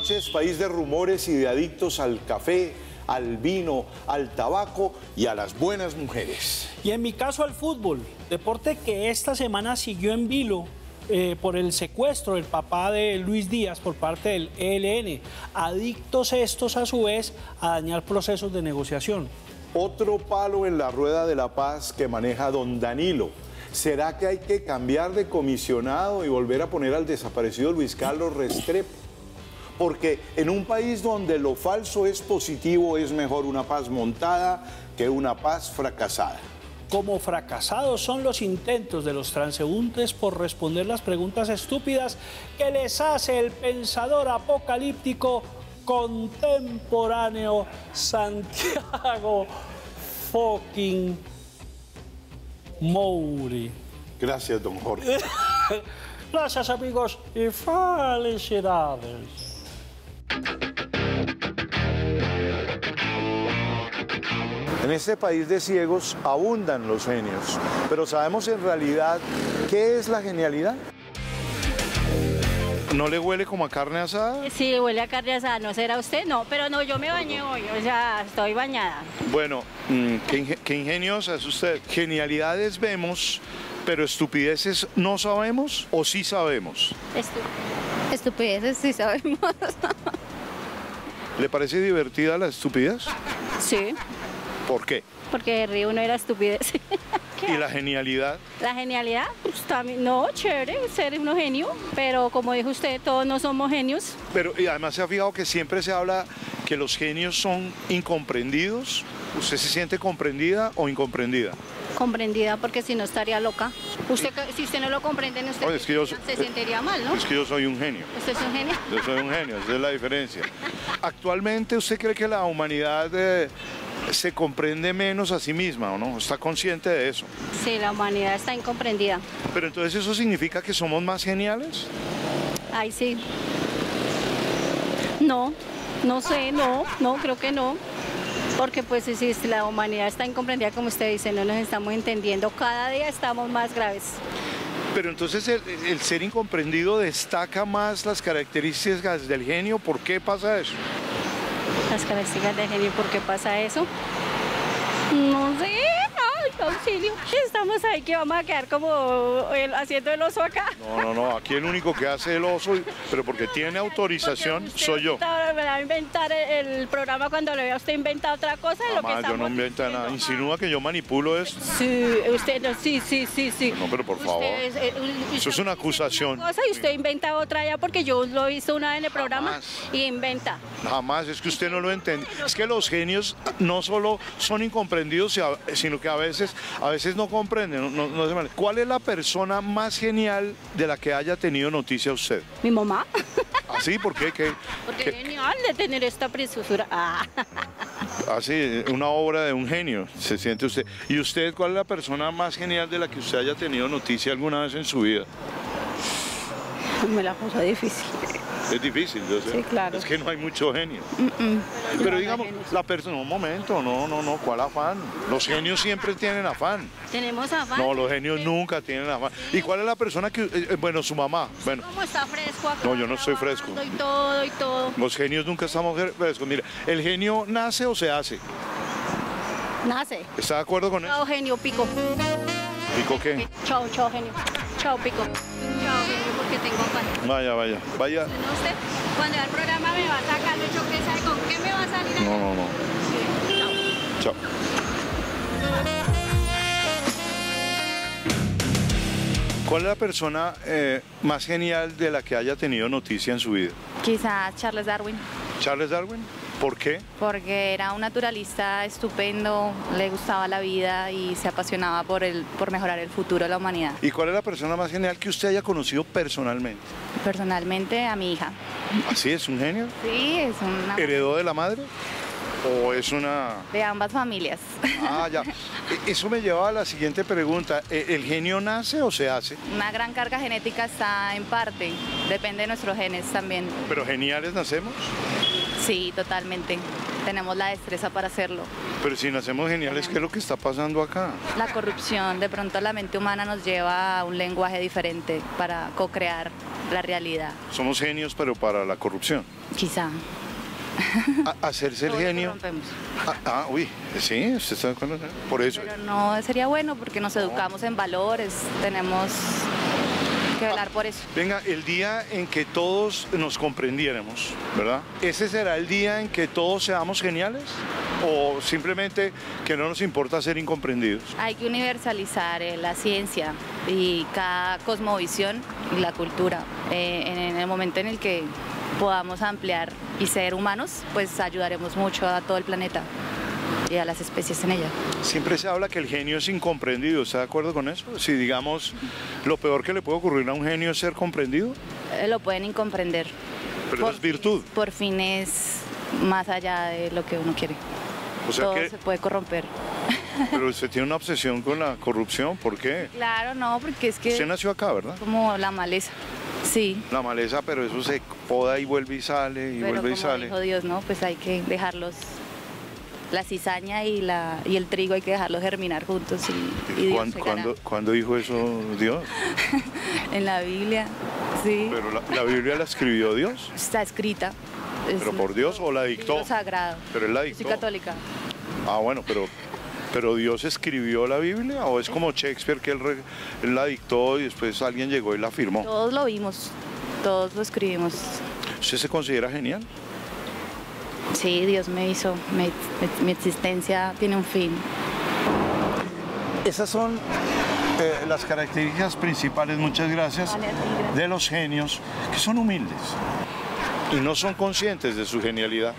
noches, país de rumores y de adictos al café, al vino, al tabaco y a las buenas mujeres. Y en mi caso al fútbol, deporte que esta semana siguió en vilo por el secuestro del papá de Luis Díaz por parte del ELN. Adictos estos a su vez a dañar procesos de negociación. Otro palo en la rueda de la paz que maneja don Danilo. ¿Será que hay que cambiar de comisionado y volver a poner al desaparecido Luis Carlos Restrepo? Porque en un país donde lo falso es positivo, es mejor una paz montada que una paz fracasada. Como fracasados son los intentos de los transeúntes por responder las preguntas estúpidas que les hace el pensador apocalíptico contemporáneo Santiago fucking Mouri. Gracias, don Jorge. Gracias, amigos, y felicidades. En este país de ciegos abundan los genios, pero ¿sabemos en realidad qué es la genialidad? ¿No le huele como a carne asada? Sí, huele a carne asada. ¿No será usted? No, pero no, yo me bañé hoy, o sea, estoy bañada. Bueno, qué ingeniosa es usted. Genialidades vemos, pero estupideces no sabemos o sí sabemos. Estupideces sí sabemos. ¿Le parece divertida la estupidez? Sí. ¿Por qué? Porque de río no era estupidez. ¿Y la genialidad? La genialidad, pues también, no, chévere, ser uno genio, pero como dijo usted, todos no somos genios. Pero y además se ha fijado que siempre se habla que los genios son incomprendidos. ¿Usted se siente comprendida o incomprendida? Comprendida, porque si no estaría loca. Usted, si usted no lo comprende, usted Oye, es que yo se sentiría mal, ¿no? Es que yo soy un genio. ¿Usted es un genio? Yo soy un genio, esa es la diferencia. Actualmente, ¿usted cree que la humanidad se comprende menos a sí misma o no? ¿Está consciente de eso? Sí, la humanidad está incomprendida. Pero entonces, ¿eso significa que somos más geniales? Ay, sí. No, no sé, no, creo que no. Porque pues si la humanidad está incomprendida, como usted dice, no nos estamos entendiendo, cada día estamos más graves. Pero entonces el ser incomprendido destaca más las características del genio. ¿Por qué pasa eso? Las características del genio, ¿por qué pasa eso? No sé, ay, auxilio. Estamos ahí que vamos a quedar como haciendo el oso acá. No, aquí el único que hace el oso, pero porque tiene autorización, soy yo. Me va a inventar el programa cuando le vea a usted inventa otra cosa. Mamá, yo no invento nada, insinúa que yo manipulo esto. Sí, usted no, sí. No, pero por favor, eso es una acusación. Y usted inventa otra ya porque yo lo he visto una vez en el programa y inventa. Jamás, es que usted no lo entiende. Es que los genios no solo son incomprendidos, sino que a veces no comprenden. No se mal. ¿Cuál es la persona más genial de la que haya tenido noticia usted? Mi mamá. ¿Ah, sí? ¿Por qué? Porque es genial de tener esta preciosura. Así, una obra de un genio, se siente usted. ¿Y usted cuál es la persona más genial de la que usted haya tenido noticia alguna vez en su vida? Me la puso difícil. Es difícil, yo sé. Sí, claro. Es que no hay mucho genio. Pero digamos, la persona, un momento, no, ¿cuál afán? Los genios siempre tienen afán. ¿Tenemos afán? No, los genios nunca tienen afán. ¿Y cuál es la persona que, bueno, su mamá? Bueno. ¿Cómo está fresco acá? No, yo no estoy fresco. Y todo. Los genios nunca estamos frescos. Mira, ¿el genio nace o se hace? Nace. ¿Está de acuerdo con eso? Chao, genio, pico. ¿Pico qué? Chao, genio. Chao, pico. Chao, genio, porque tengo afán. Vaya. No, usted, cuando el programa me va a sacar, yo qué sabe con qué me va a salir. No. Sí. Chao. ¿Cuál es la persona más genial de la que haya tenido noticia en su vida? Quizás Charles Darwin. ¿Charles Darwin? ¿Por qué? Porque era un naturalista estupendo, le gustaba la vida y se apasionaba por mejorar el futuro de la humanidad. ¿Y cuál es la persona más genial que usted haya conocido personalmente? Personalmente, a mi hija. ¿Así es un genio? Sí, es una... ¿Heredó de la madre? ¿O es una...? De ambas familias. Ah, ya. Eso me lleva a la siguiente pregunta. ¿El genio nace o se hace? Una gran carga genética está en parte, depende de nuestros genes también. ¿Pero geniales nacemos? Sí, totalmente. Tenemos la destreza para hacerlo. Pero si nacemos geniales, ¿qué es lo que está pasando acá? La corrupción, de pronto la mente humana nos lleva a un lenguaje diferente para co-crear la realidad. Somos genios, pero para la corrupción. Quizá. Hacerse el Todos lo genio. rompemos. Uy, sí, ¿usted está de acuerdo? Por eso. Pero no sería bueno porque nos educamos en valores, tenemos que velar por eso. Venga, el día en que todos nos comprendiéramos, ¿verdad? ¿Ese será el día en que todos seamos geniales? ¿O simplemente que no nos importa ser incomprendidos? Hay que universalizar la ciencia y cada cosmovisión y la cultura. En el momento en el que podamos ampliar y ser humanos, pues ayudaremos mucho a todo el planeta y a las especies en ella. Siempre se habla que el genio es incomprendido, ¿está de acuerdo con eso? Si digamos, lo peor que le puede ocurrir a un genio es ser comprendido. Lo pueden incomprender. Pero eso es virtud. Por fines más allá de lo que uno quiere. O sea Todo que, se puede corromper. pero usted tiene una obsesión con la corrupción, ¿por qué? Claro, no, porque es que Usted nació acá, ¿verdad? como la maleza. Sí, La maleza, pero eso se poda y vuelve y sale y pero vuelve y como sale. dijo Dios, ¿no? Pues hay que dejarlos, la cizaña y el trigo hay que dejarlos germinar juntos y Dios regará. ¿Cuándo dijo eso Dios? En la Biblia, sí, Pero la Biblia la escribió Dios. está escrita. Es ¿Pero por Dios o la dictó? libro sagrado. Pero él la Yo dictó. soy católica. Bueno, pero Dios escribió la Biblia o es como Shakespeare que él la dictó y después alguien llegó y la firmó. Todos lo vimos, todos lo escribimos. ¿Usted se considera genial? Sí, Dios me hizo, mi existencia tiene un fin. Esas son las características principales, muchas gracias, Vale, a ti, gracias. de los genios, que son humildes y no son conscientes de su genialidad.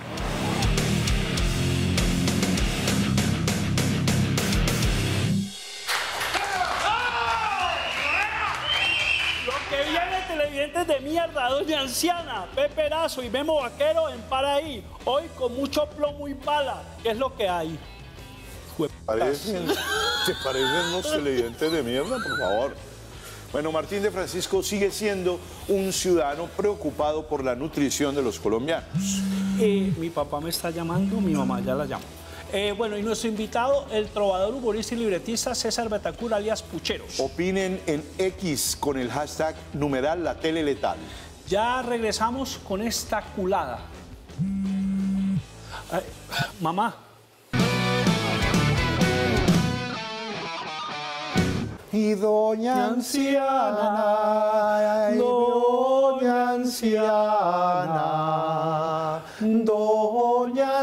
Que viene, televidentes de mierda, doña Anciana, Pepe Erazo y Memo Vaquero en Paraí. Hoy con mucho plomo y bala, ¿qué es lo que hay? ¿Te parecen unos televidentes de mierda, por favor? Bueno, Martín de Francisco sigue siendo un ciudadano preocupado por la nutrición de los colombianos. Mi papá me está llamando, mi mamá ya la llamo. Bueno, y nuestro invitado, el trovador, humorista y libretista César Betancur, alias Pucheros. Opinen en X con el hashtag #La Tele Letal. Ya regresamos con esta culada. Ay, mamá. Y doña anciana, doña anciana, doña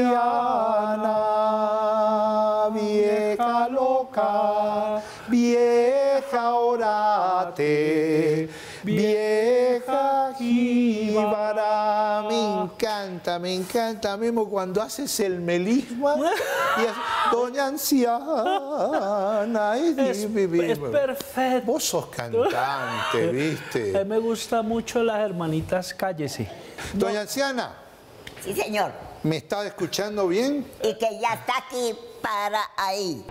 anciana, vieja loca, vieja orate, vieja jíbara. Me encanta, Memo, cuando haces el melisma y haces, doña anciana. Es perfecto. Vos sos cantante, ¿viste? Me gusta mucho las hermanitas Cállese. Doña anciana, Sí, señor. ¿me está escuchando bien? Y que ya está aquí para ahí.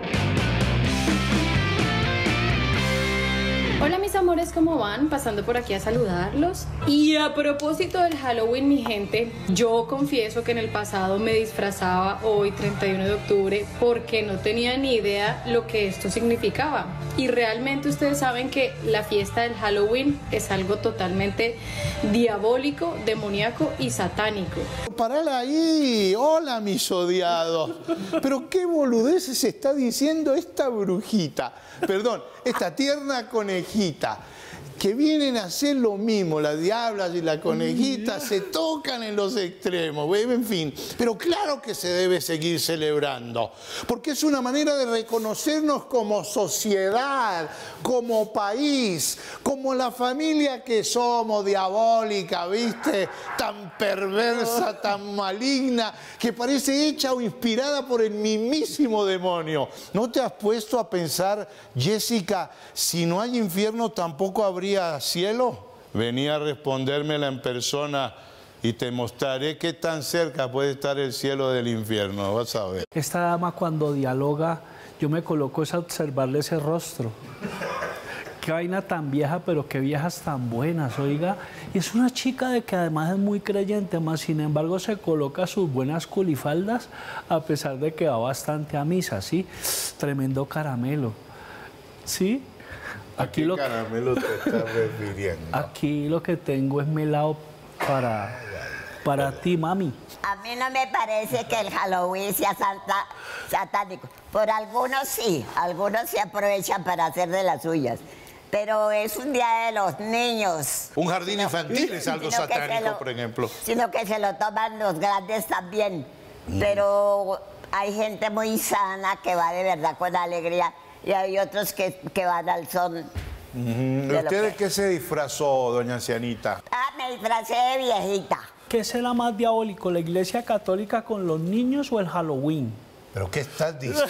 Hola mis amores, ¿cómo van? Pasando por aquí a saludarlos. Y a propósito del Halloween, mi gente, yo confieso que en el pasado me disfrazaba hoy 31 de octubre porque no tenía ni idea lo que esto significaba. Y realmente ustedes saben que la fiesta del Halloween es algo totalmente diabólico, demoníaco y satánico. Parala ahí, hola mis odiados. Pero qué boludeces está diciendo esta brujita, perdón, esta tierna conejita, que vienen a hacer lo mismo, las diablas y la conejita se tocan en los extremos, en fin. Pero claro que se debe seguir celebrando, porque es una manera de reconocernos como sociedad, como país, como la familia que somos, diabólica, ¿viste? Tan perversa, tan maligna, que parece hecha o inspirada por el mismísimo demonio. ¿No te has puesto a pensar, Jessica, si no hay infierno tampoco habría cielo? Venía a respondérmela en persona y te mostraré qué tan cerca puede estar el cielo del infierno, vas a ver. Esta dama cuando dialoga, yo me coloco es a observarle ese rostro. Qué vaina tan vieja, pero qué viejas tan buenas, oiga. Y es una chica de que además es muy creyente, más sin embargo se coloca sus buenas culifaldas a pesar de que va bastante a misa, ¿sí? Tremendo caramelo, ¿sí? ¿A qué caramelo te estás refiriendo? Aquí lo que tengo es melado para Para ti, mami. A mí no me parece que el Halloween sea satánico. Por algunos sí se aprovechan para hacer de las suyas. Pero es un día de los niños. Un jardín infantil es algo satánico, por ejemplo. Sino que se lo toman los grandes también. Pero hay gente muy sana que va de verdad con alegría y hay otros que van al son. ¿Usted de qué se disfrazó, doña Ancianita? Ah, me disfracé de viejita. ¿Qué será más diabólico, la Iglesia Católica con los niños o el Halloween? ¿Pero qué estás diciendo?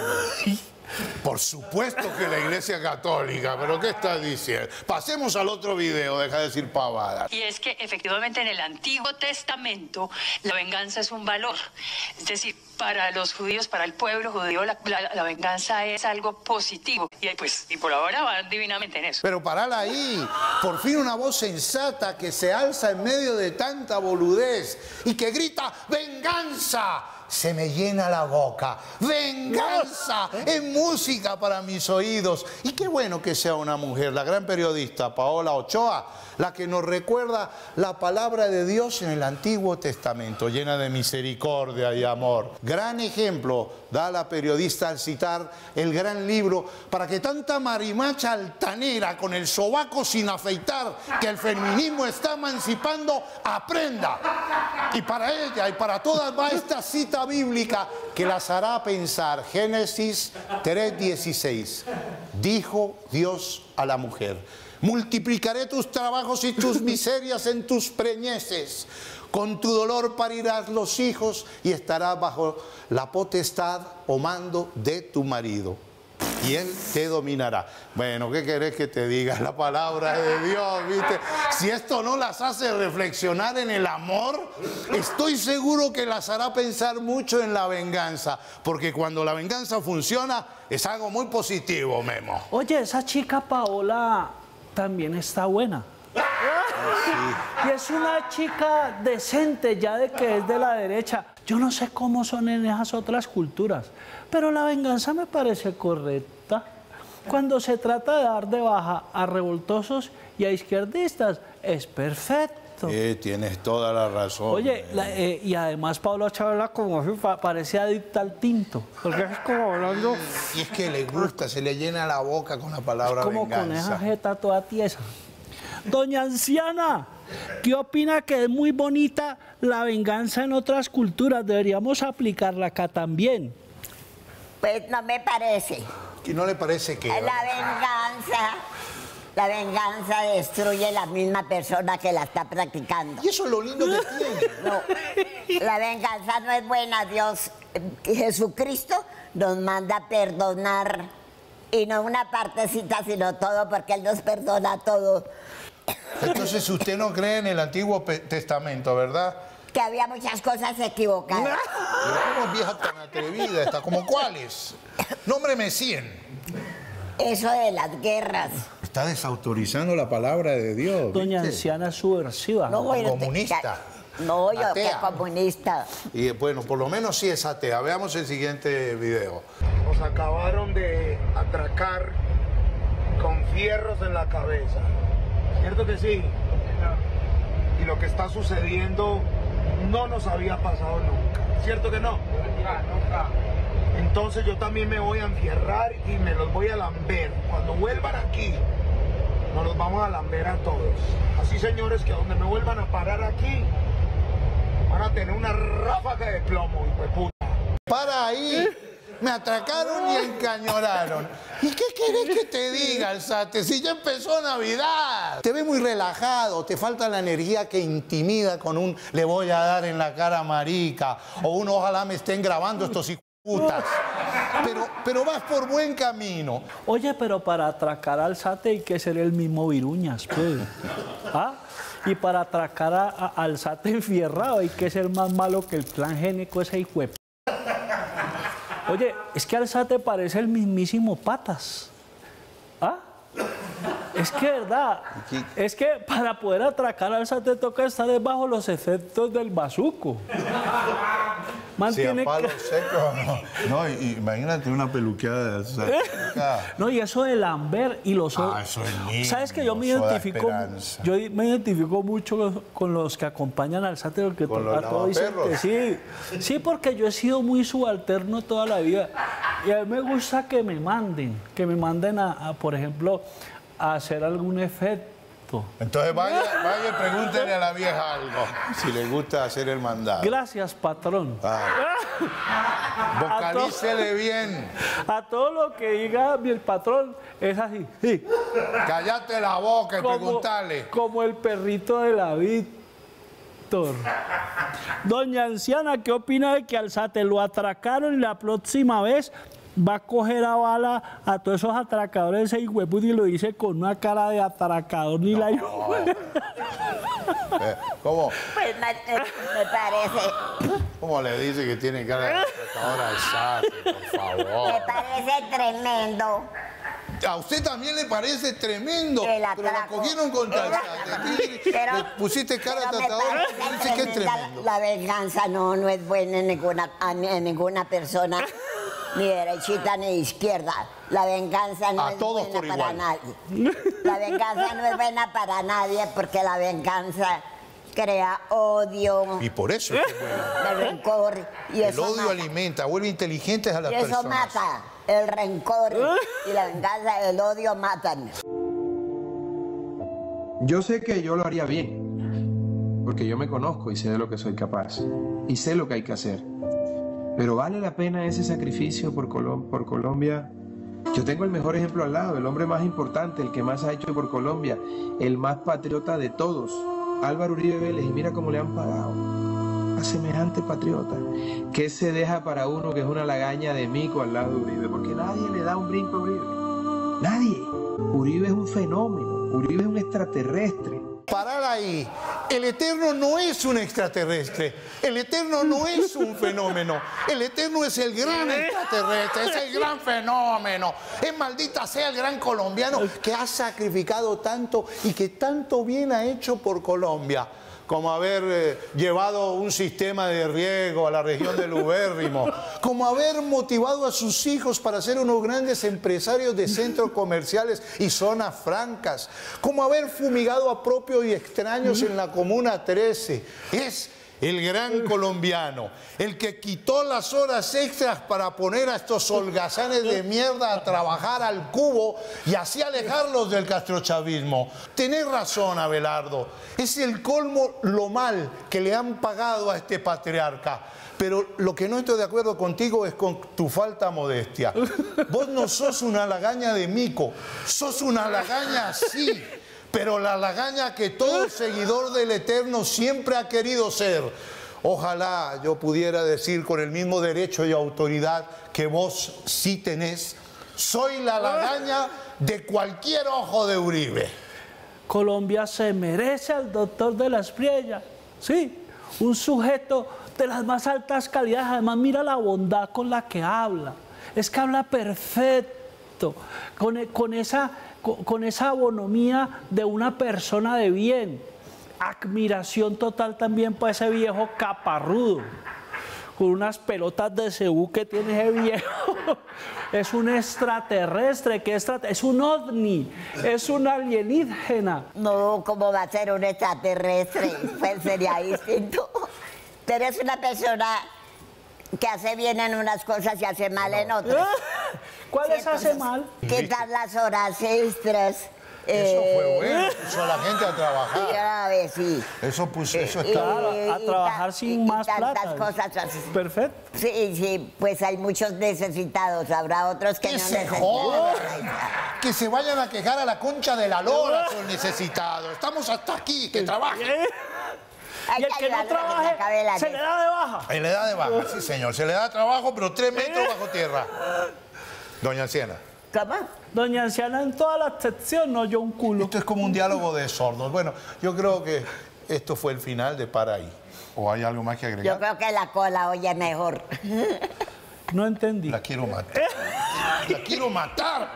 Por supuesto que la Iglesia Católica, pero ¿qué estás diciendo? Pasemos al otro video, deja de decir pavadas. Y es que efectivamente en el Antiguo Testamento la venganza es un valor. Es decir, para los judíos, para el pueblo judío, la venganza es algo positivo. Y por ahora van divinamente en eso. Pero parala ahí, por fin una voz sensata que se alza en medio de tanta boludez y que grita ¡venganza! Se me llena la boca. ¡Venganza! Es música para mis oídos. Y qué bueno que sea una mujer, la gran periodista Paola Ochoa, la que nos recuerda la palabra de Dios en el Antiguo Testamento, llena de misericordia y amor. Gran ejemplo da la periodista al citar el gran libro para que tanta marimacha altanera con el sobaco sin afeitar que el feminismo está emancipando aprenda. Y para ella y para todas va esta cita bíblica que las hará pensar. Génesis 3:16. Dijo Dios a la mujer: multiplicaré tus trabajos y tus miserias en tus preñeces. Con tu dolor parirás los hijos y estarás bajo la potestad o mando de tu marido. Y él te dominará. Bueno, ¿qué querés que te diga? La palabra de Dios, ¿viste? Si esto no las hace reflexionar en el amor, estoy seguro que las hará pensar mucho en la venganza. Porque cuando la venganza funciona, es algo muy positivo, Memo. Oye, esa chica Paola también está buena. Sí. Y es una chica decente, ya de que es de la derecha. Yo no sé cómo son en esas otras culturas, pero la venganza me parece correcta. Cuando se trata de dar de baja a revoltosos y a izquierdistas, es perfecto. Tienes toda la razón. Oye, y además Pablo Chávez como parece adicta al tinto, porque es como hablando... Y es que le gusta, se le llena la boca con la palabra como venganza. Con esa jeta toda tiesa. Doña Anciana, ¿qué opina que es muy bonita la venganza en otras culturas? Deberíamos aplicarla acá también. Pues no me parece. ¿Y no le parece que...? La venganza destruye la misma persona que la está practicando. Y eso es lo lindo que tiene. No, la venganza no es buena. Dios, Jesucristo nos manda a perdonar. Y no una partecita, sino todo, porque Él nos perdona todo. Entonces usted no cree en el Antiguo Testamento, ¿verdad? Que había muchas cosas equivocadas. Pero ¿cómo vieja tan atrevida está? ¿Como cuáles? Nómbreme 100. Eso de las guerras. Está desautorizando la palabra de Dios, ¿viste? Doña Anciana es subversiva. No, bueno, comunista. No, yo atea. que comunista. Y bueno, por lo menos sí es atea. Veamos el siguiente video. Nos acabaron de atracar con fierros en la cabeza. ¿Cierto que sí? Y lo que está sucediendo no nos había pasado nunca. ¿Cierto que no? Nunca. Entonces yo también me voy a enfierrar y me los voy a lamber. Cuando vuelvan aquí, nos los vamos a lamber a todos. Así, señores, que donde me vuelvan a parar aquí, van a tener una ráfaga de plomo, hijo de puta. Para ahí. Me atracaron y encañonaron. ¿Y qué querés que te diga, Alzate? Si ya empezó Navidad. Te ves muy relajado, te falta la energía que intimida con un le voy a dar en la cara marica o un ojalá me estén grabando estos hijueputas. Pero vas por buen camino. Oye, pero para atracar al Alzate hay que ser el mismo Viruñas, pues. ¿Ah? Y para atracar a Alzate enfierrado hay que ser más malo que el clan génico ese hijo de... Oye, es que Alzate parece el mismísimo Patas. ¿Ah? Es que, verdad, es que para poder atracar al Alzate toca estar debajo los efectos del bazuco. mantiene... Si a palo seco, no, imagínate una peluqueada. O sea, no, y eso de Lambert y los otros. Eso es lindo. ¿Sabes que yo me identifico mucho con los que acompañan al sátiro? Que ¿Con los todos dicen que sí, porque yo he sido muy subalterno toda la vida. Y a mí me gusta que me manden a por ejemplo, a hacer algún efecto. Entonces vaya y pregúntele a la vieja algo, si le gusta hacer el mandado. Gracias, patrón. Vocalícele bien. A todo lo que diga el patrón es así. Sí. Cállate la boca y preguntale. Como el perrito de la Víctor. Doña Anciana, ¿qué opina de que Alzate lo atracaron y la próxima vez va a coger a bala a todos esos atracadores y huevos y lo dice con una cara de atracador ni la... ¿Cómo? Pues me parece... ¿Cómo le dice que tiene cara de atracador al Sate, por favor? Me parece tremendo. ¿A usted también le parece tremendo? El pero la atraco. Cogieron contra el Sate. Le pusiste cara de atracador y dice que es tremendo. La venganza no es buena en ninguna persona. Ni derechita ni izquierda. La venganza no es buena para nadie. La venganza no es buena para nadie porque la venganza crea odio. Y por eso es que es bueno. El rencor. Y el odio alimenta, vuelve inteligentes a las personas. Y eso mata. El rencor y la venganza, el odio matan. Yo sé que yo lo haría bien, porque yo me conozco y sé de lo que soy capaz. Y sé lo que hay que hacer. Pero ¿vale la pena ese sacrificio por Colombia? Yo tengo el mejor ejemplo al lado, el hombre más importante, el que más ha hecho por Colombia, el más patriota de todos, Álvaro Uribe Vélez, y mira cómo le han pagado a semejante patriota. ¿Qué se deja para uno que es una lagaña de mico al lado de Uribe? Porque nadie le da un brinco a Uribe. Nadie. Uribe es un fenómeno, Uribe es un extraterrestre. Parar ahí. El Eterno no es un extraterrestre. El Eterno no es un fenómeno. El Eterno es el gran extraterrestre, es el gran fenómeno. Es maldita sea el gran colombiano que ha sacrificado tanto y que tanto bien ha hecho por Colombia. Como haber llevado un sistema de riego a la región del Ubérrimo, como haber motivado a sus hijos para ser unos grandes empresarios de centros comerciales y zonas francas, como haber fumigado a propios y extraños en la Comuna 13. Es el gran colombiano, el que quitó las horas extras para poner a estos holgazanes de mierda a trabajar al cubo y así alejarlos del castrochavismo. Tenés razón, Abelardo, es el colmo lo mal que le han pagado a este patriarca. Pero lo que no estoy de acuerdo contigo es con tu falta de modestia. Vos no sos una lagaña de mico, sos una lagaña sí. Pero la lagaña que todo seguidor del Eterno siempre ha querido ser. Ojalá yo pudiera decir con el mismo derecho y autoridad que vos sí tenés, soy la lagaña de cualquier ojo de Uribe. Colombia se merece al doctor de la Espriella, sí, un sujeto de las más altas calidades. Además, mira la bondad con la que habla. Es que habla perfecto, con esa bonomía de una persona de bien. Admiración total también para ese viejo caparrudo, con unas pelotas de cebú que tiene ese viejo. Es un extraterrestre, es un ovni, es un alienígena. No, ¿cómo va a ser un extraterrestre? Pues sería distinto. Pero es una persona que hace bien en unas cosas y hace mal en otras. ¿Cuáles hace mal? Quitar las horas extras. Eso fue bueno, puso a la gente a trabajar. Y a ver, sí. Eso está claro, a trabajar sin más plata. Tantas cosas así. Perfecto. Sí, sí, pues hay muchos necesitados, habrá otros que no necesitan. Que se vayan a quejar a la concha de la lora, son necesitados. Estamos hasta aquí, que trabajen. Y el que no trabaje, se le da de baja. Se le da de baja, sí señor. Se le da trabajo, pero 3 metros bajo tierra. Doña Anciana. ¿Cómo? Doña Anciana en toda la sección no oyó un culo. Esto es como un diálogo de sordos. Bueno, yo creo que esto fue el final de Para Ahí. ¿O hay algo más que agregar? Yo creo que la cola oye mejor. No entendí. La quiero matar. ¡La quiero matar!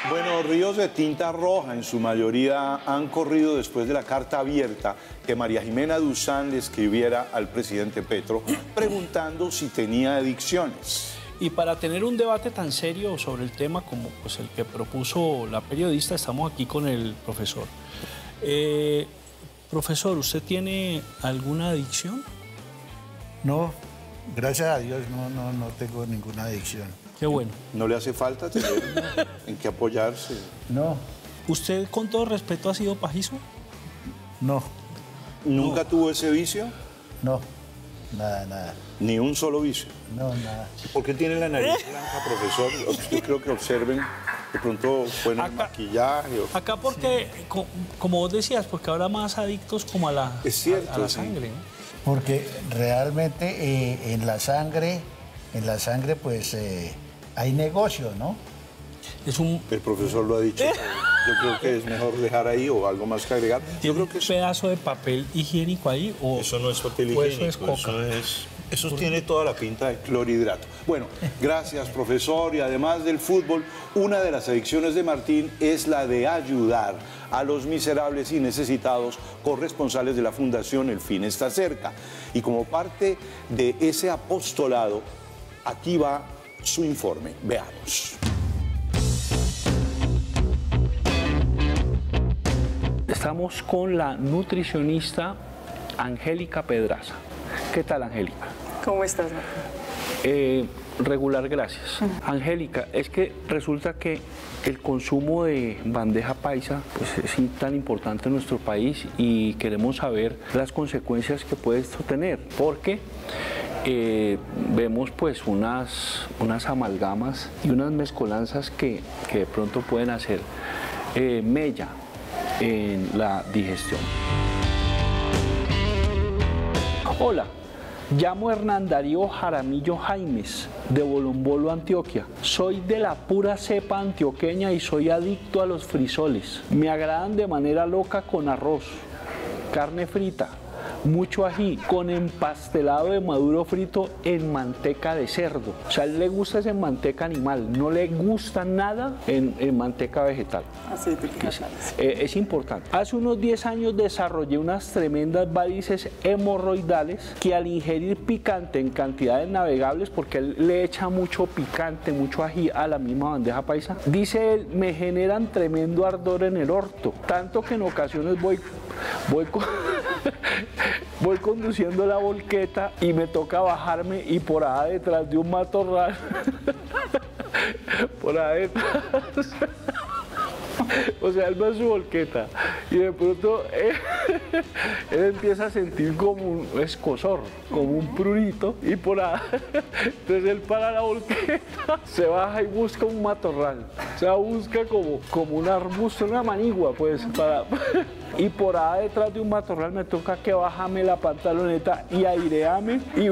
Bueno, ríos de tinta roja en su mayoría han corrido después de la carta abierta que María Jimena Duzán le escribiera al presidente Petro preguntando si tenía adicciones. Y para tener un debate tan serio sobre el tema como pues, el que propuso la periodista, estamos aquí con el profesor. Profesor, ¿usted tiene alguna adicción? No, gracias a Dios no tengo ninguna adicción. Qué bueno. ¿No le hace falta tener en qué apoyarse? No. ¿Usted, con todo respeto, ha sido pajizo? No. ¿Nunca tuvo ese vicio? No, nada. ¿Ni un solo vicio? No, nada. ¿Por qué tiene la nariz blanca, profesor? Yo creo que observen, de pronto fue en el maquillaje. Acá porque, como vos decías, porque habrá más adictos como a la, es cierto, a la sangre, ¿no? Porque realmente en la sangre pues hay negocio, ¿no? El profesor lo ha dicho. Yo creo que es mejor dejar ahí o algo más que agregar. Yo creo que un pedazo de papel higiénico ahí o eso no es papel higiénico, eso tiene toda la pinta de clorhidrato. Bueno, gracias, profesor. Y además del fútbol, una de las adicciones de Martín es la de ayudar a los miserables y necesitados corresponsales de la Fundación El Fin Está Cerca. Y como parte de ese apostolado, aquí va su informe. Veamos. Estamos con la nutricionista Angélica Pedraza. ¿Qué tal, Angélica? ¿Cómo estás, Martín? Regular, gracias. Angélica, es que resulta que el consumo de bandeja paisa pues, es tan importante en nuestro país y queremos saber las consecuencias que puede esto tener, porque vemos pues unas amalgamas y unas mezcolanzas que de pronto pueden hacer mella en la digestión. Hola, llamo Hernán Darío Jaramillo Jaimes, de Bolombolo, Antioquia. Soy de la pura cepa antioqueña y soy adicto a los frisoles. Me agradan de manera loca con arroz, carne frita, mucho ají, con empastelado de maduro frito en manteca de cerdo. O sea, a él le gusta es en manteca animal, no le gusta nada en manteca vegetal. Así es importante. Hace unos 10 años desarrollé unas tremendas varices hemorroidales que al ingerir picante en cantidades navegables, porque él le echa mucho picante, mucho ají a la misma bandeja paisa, dice él, me generan tremendo ardor en el orto, tanto que en ocasiones voy conduciendo la volqueta y me toca bajarme y por allá detrás de un matorral, por allá detrás, o sea, él va en su volqueta y de pronto él empieza a sentir como un escozor, como un prurito y por allá, entonces él para la volqueta, se baja y busca un matorral, o sea, busca como un arbusto, una manigua pues, y por allá detrás de un matorral me toca que bájame la pantaloneta y aireame y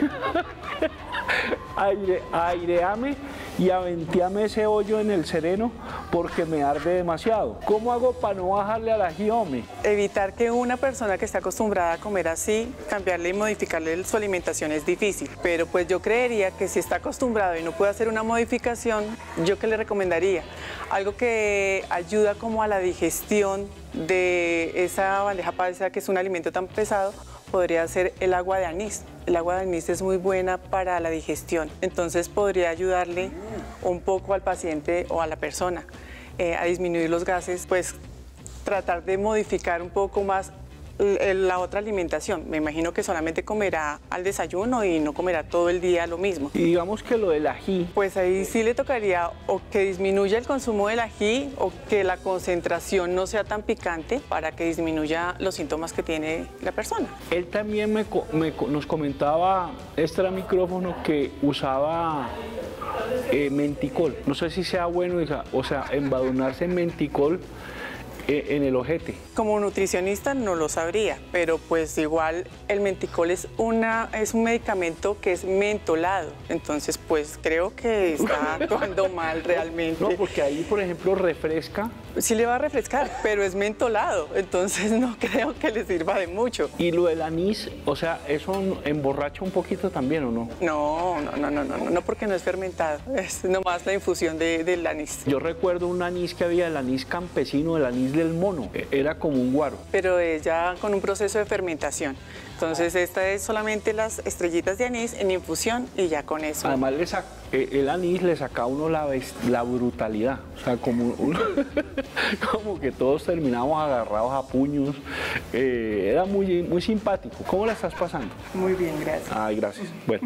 aireame y aventeame ese hoyo en el sereno porque me arde demasiado. ¿Cómo hago para no bajarle al ají, hombre? Evitar que una persona que está acostumbrada a comer así, cambiarle y modificarle su alimentación es difícil. Pero pues yo creería que si está acostumbrado y no puede hacer una modificación, ¿yo qué le recomendaría? Algo que ayuda como a la digestión de esa bandeja paisa, que es un alimento tan pesado, podría ser el agua de anís. El agua de anís es muy buena para la digestión, entonces podría ayudarle un poco al paciente o a la persona a disminuir los gases, pues tratar de modificar un poco más la otra alimentación. Me imagino que solamente comerá al desayuno y no comerá todo el día lo mismo. Y digamos que lo del ají. Pues ahí sí le tocaría o que disminuya el consumo del ají o que la concentración no sea tan picante para que disminuya los síntomas que tiene la persona. Él también nos comentaba extra micrófono que usaba menticol. No sé si sea bueno, o sea, embadurnarse en menticol en el ojete. Como nutricionista no lo sabría, pero pues igual el menticol es un medicamento que es mentolado, entonces pues creo que está actuando mal realmente. No, porque ahí por ejemplo refresca Sí le va a refrescar, pero es mentolado, entonces no creo que le sirva de mucho. ¿Y lo del anís, o sea, eso emborracha un poquito también o no? No, porque no es fermentado, es nomás la infusión del anís. Yo recuerdo un anís que había, el anís campesino, el anís del mono, era como un guaro. Pero es ya con un proceso de fermentación. Entonces esta es solamente las estrellitas de anís en infusión y ya con eso. Además el anís le saca a uno la brutalidad, o sea, como que todos terminamos agarrados a puños. Era muy simpático. ¿Cómo la estás pasando? Muy bien, gracias. Ay, gracias.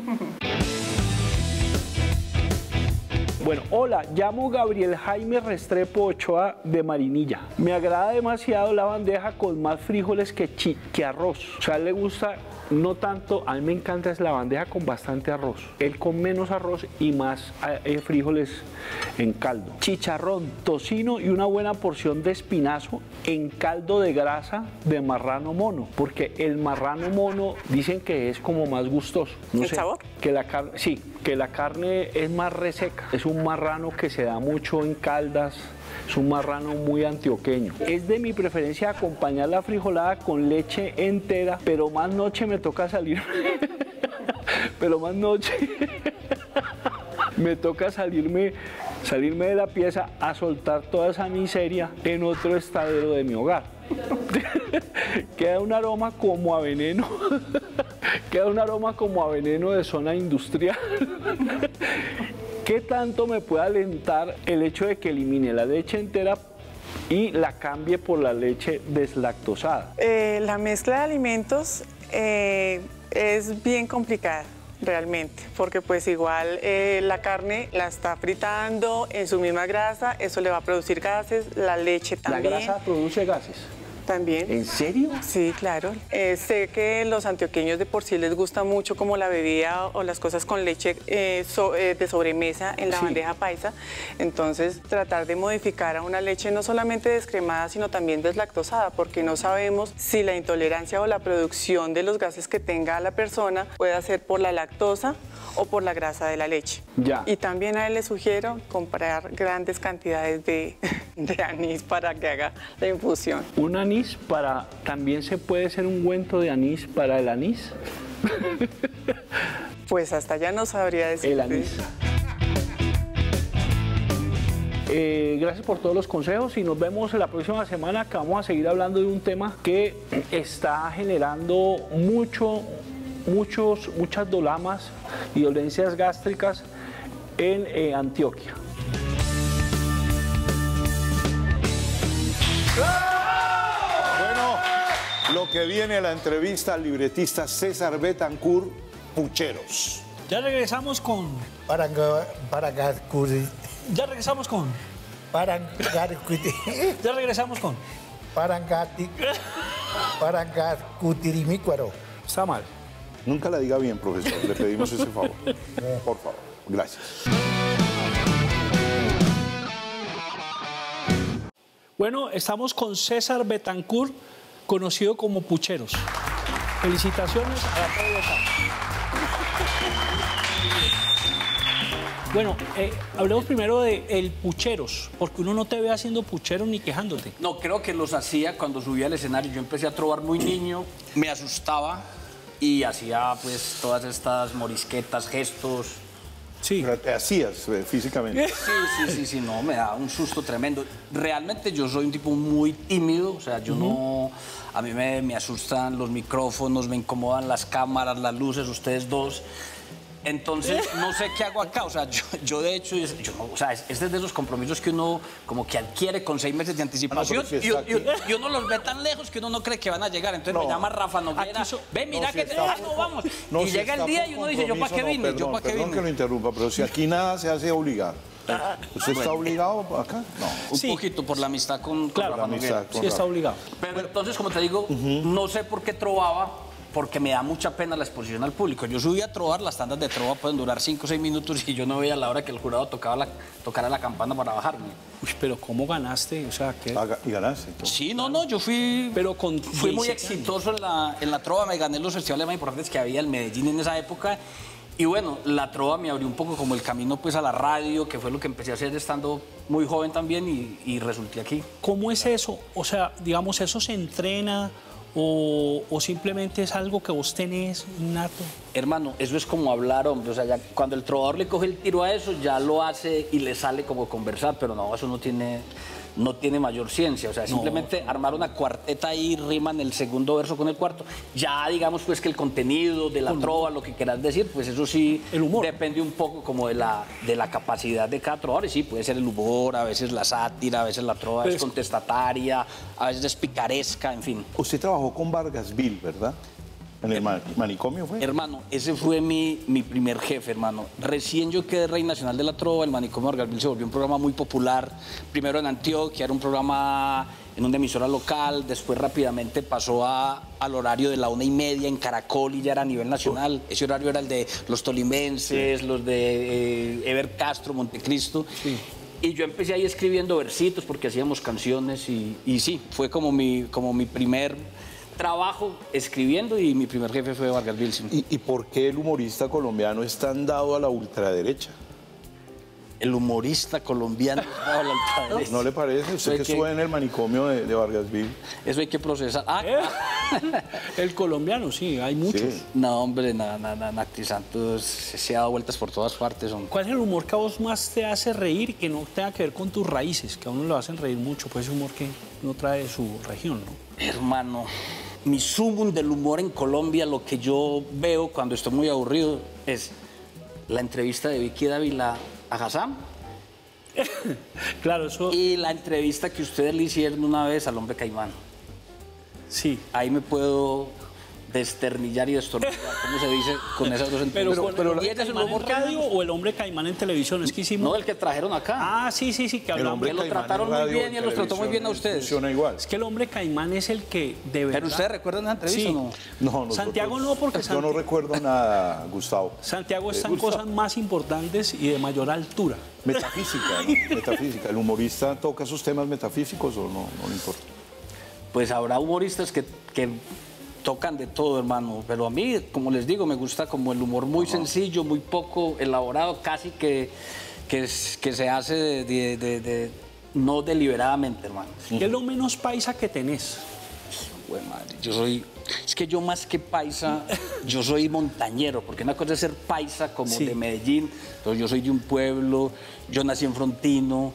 Bueno, hola, llamo Gabriel Jaime Restrepo Ochoa de Marinilla. Me agrada demasiado la bandeja con más frijoles que arroz. O sea, le gusta no tanto, a mí me encanta es la bandeja con bastante arroz. Él con menos arroz y más frijoles en caldo. Chicharrón, tocino y una buena porción de espinazo en caldo de grasa de marrano mono. Porque el marrano mono dicen que es como más gustoso. No sé, sabor? Que la carne, sí, que la carne es más reseca. Es un marrano que se da mucho en caldas. Es un marrano muy antioqueño. Es de mi preferencia acompañar la frijolada con leche entera, pero más noche me toca salir. Pero más noche me toca salirme de la pieza a soltar toda esa miseria en otro estadero de mi hogar. Queda un aroma como a veneno. Queda un aroma como a veneno de zona industrial. ¿Qué tanto me puede alentar el hecho de que elimine la leche entera y la cambie por la leche deslactosada? La mezcla de alimentos es bien complicada realmente, porque pues igual la carne la está fritando en su misma grasa, eso le va a producir gases, la leche también. ¿La grasa produce gases? También. ¿En serio? Sí, claro. Sé que los antioqueños de por sí les gusta mucho como la bebida o las cosas con leche de sobremesa en la bandeja paisa. Entonces, tratar de modificar a una leche no solamente descremada, sino también deslactosada, porque no sabemos si la intolerancia o la producción de los gases que tenga la persona puede ser por la lactosa o por la grasa de la leche. Ya. Y también a él le sugiero comprar grandes cantidades de anís para que haga la infusión. ¿Un anís para... también se puede hacer un ungüento de anís para el anís? Pues hasta ya no sabría decir. El anís. Gracias por todos los consejos y nos vemos la próxima semana, que vamos a seguir hablando de un tema que está generando muchas dolamas y dolencias gástricas en Antioquia. Bueno, lo que viene a la entrevista al libretista César Betancourt, Pucheros. Ya regresamos con... Ya regresamos con... Ya regresamos con... Está mal. Nunca la diga bien, profesor. Le pedimos ese favor. Por favor. Gracias. Bueno, estamos con César Betancourt, conocido como Pucheros. Felicitaciones a la PDK. Bueno, hablemos primero de el Pucheros, porque uno no te ve haciendo pucheros ni quejándote. No, creo que los hacía cuando subía al escenario. Yo empecé a trobar muy niño, me asustaba y hacía pues todas estas morisquetas, gestos. Sí. Pero te hacías físicamente. Sí, no, me da un susto tremendo. Realmente yo soy un tipo muy tímido, o sea, yo no... A mí me asustan los micrófonos, me incomodan las cámaras, las luces, ustedes dos. Entonces, no sé qué hago acá. O sea, yo de hecho, o sea, este es de esos compromisos que uno como que adquiere con 6 meses de anticipación y uno los ve tan lejos que uno no cree que van a llegar. Entonces me llama Rafa Noguera, ve, mira que no vamos. Y llega el día y uno dice, ¿yo para qué vine? Perdón que lo interrumpa, pero si aquí nada se hace obligar. ¿Usted está obligado acá? No. Un poquito por la amistad con Rafa Noguera. Sí, está obligado. Pero entonces, como te digo, no sé por qué trovaba, porque me da mucha pena la exposición al público. Yo subí a trovar, las tandas de trova pueden durar 5 o 6 minutos y yo no veía la hora que el jurado tocara la campana para bajarme. Uy, pero ¿cómo ganaste? O sea, ¿qué? ¿Y ganaste? Entonces. Sí, no, yo fui... Pero fui muy exitoso en la trova, me gané los festivales más importantes que había en Medellín en esa época Y bueno, la trova me abrió un poco como el camino pues a la radio, que fue lo que empecé a hacer estando muy joven también y resulté aquí. ¿Cómo es eso? O sea, digamos, ¿eso se entrena o simplemente es algo que vos tenés innato? Hermano, eso es como hablar, hombre. O sea, ya cuando el trovador le coge el tiro a eso, ya lo hace y le sale como conversar, pero no, eso no tiene mayor ciencia. O sea, simplemente armar una cuarteta ahí, riman el segundo verso con el cuarto. Ya digamos pues que el contenido de la trova, lo que quieras decir, pues eso sí, el humor depende un poco como de la capacidad de cada trovador. Y sí, puede ser el humor, a veces la sátira, a veces la trova es contestataria, a veces es picaresca, en fin. Usted trabajó con Vargasville, ¿verdad? ¿En el manicomio fue? Hermano, ese fue mi primer jefe, hermano. Recién yo quedé Rey Nacional de la Trova, el manicomio de Vargasville se volvió un programa muy popular. Primero en Antioquia, era un programa en una emisora local, después rápidamente pasó al horario de la 1:30 en Caracol y ya era a nivel nacional. Ese horario era el de los tolimenses, los de Ever Castro, Montecristo. Sí. Y yo empecé ahí escribiendo versitos porque hacíamos canciones y sí, fue como mi primer trabajo escribiendo y mi primer jefe fue Vargasville. ¿Y por qué el humorista colombiano es tan dado a la ultraderecha? El humorista colombiano es dado a la ultraderecha. ¿No le parece? Usted que estuvo en el manicomio de Vargasville. Eso hay que procesar. El colombiano, sí, hay muchos. Sí. No, hombre, Nacti Santos se ha dado vueltas por todas partes. Hombre. ¿Cuál es el humor que a vos más te hace reír y que no tenga que ver con tus raíces? Que a uno lo hacen reír mucho, pues ese humor que no trae de su región, ¿no? Hermano, mi sumum del humor en Colombia, lo que yo veo cuando estoy muy aburrido es la entrevista de Vicky Dávila a Hassan. Claro, eso. Y la entrevista que ustedes le hicieron una vez al hombre caimán. Sí. Ahí me puedo desternillar y destornillar, ¿cómo se dice? Con esas dos entrevistas. Pero ¿el caimán en radio o el hombre caimán en televisión? Es que hicimos... No, el que trajeron acá. Sí, que hablamos. Que lo trataron muy bien y él los trató muy bien a ustedes. Funciona igual. Es que el hombre caimán es el que de verdad... ¿Pero ustedes recuerdan esa entrevista o no? No, Santiago no, porque yo no recuerdo nada, Gustavo. Santiago está en cosas más importantes y de mayor altura. Metafísica, ¿no? Metafísica. ¿El humorista toca esos temas metafísicos o no le importa? Pues habrá humoristas que tocan de todo, hermano, pero a mí, como les digo, me gusta como el humor muy sencillo, muy poco elaborado, casi que se hace no deliberadamente, hermano. ¿Qué es lo menos paisa que tenés? Bueno, madre, es que yo más que paisa, yo soy montañero, porque una cosa es ser paisa como de Medellín, pero yo soy de un pueblo, yo nací en Frontino.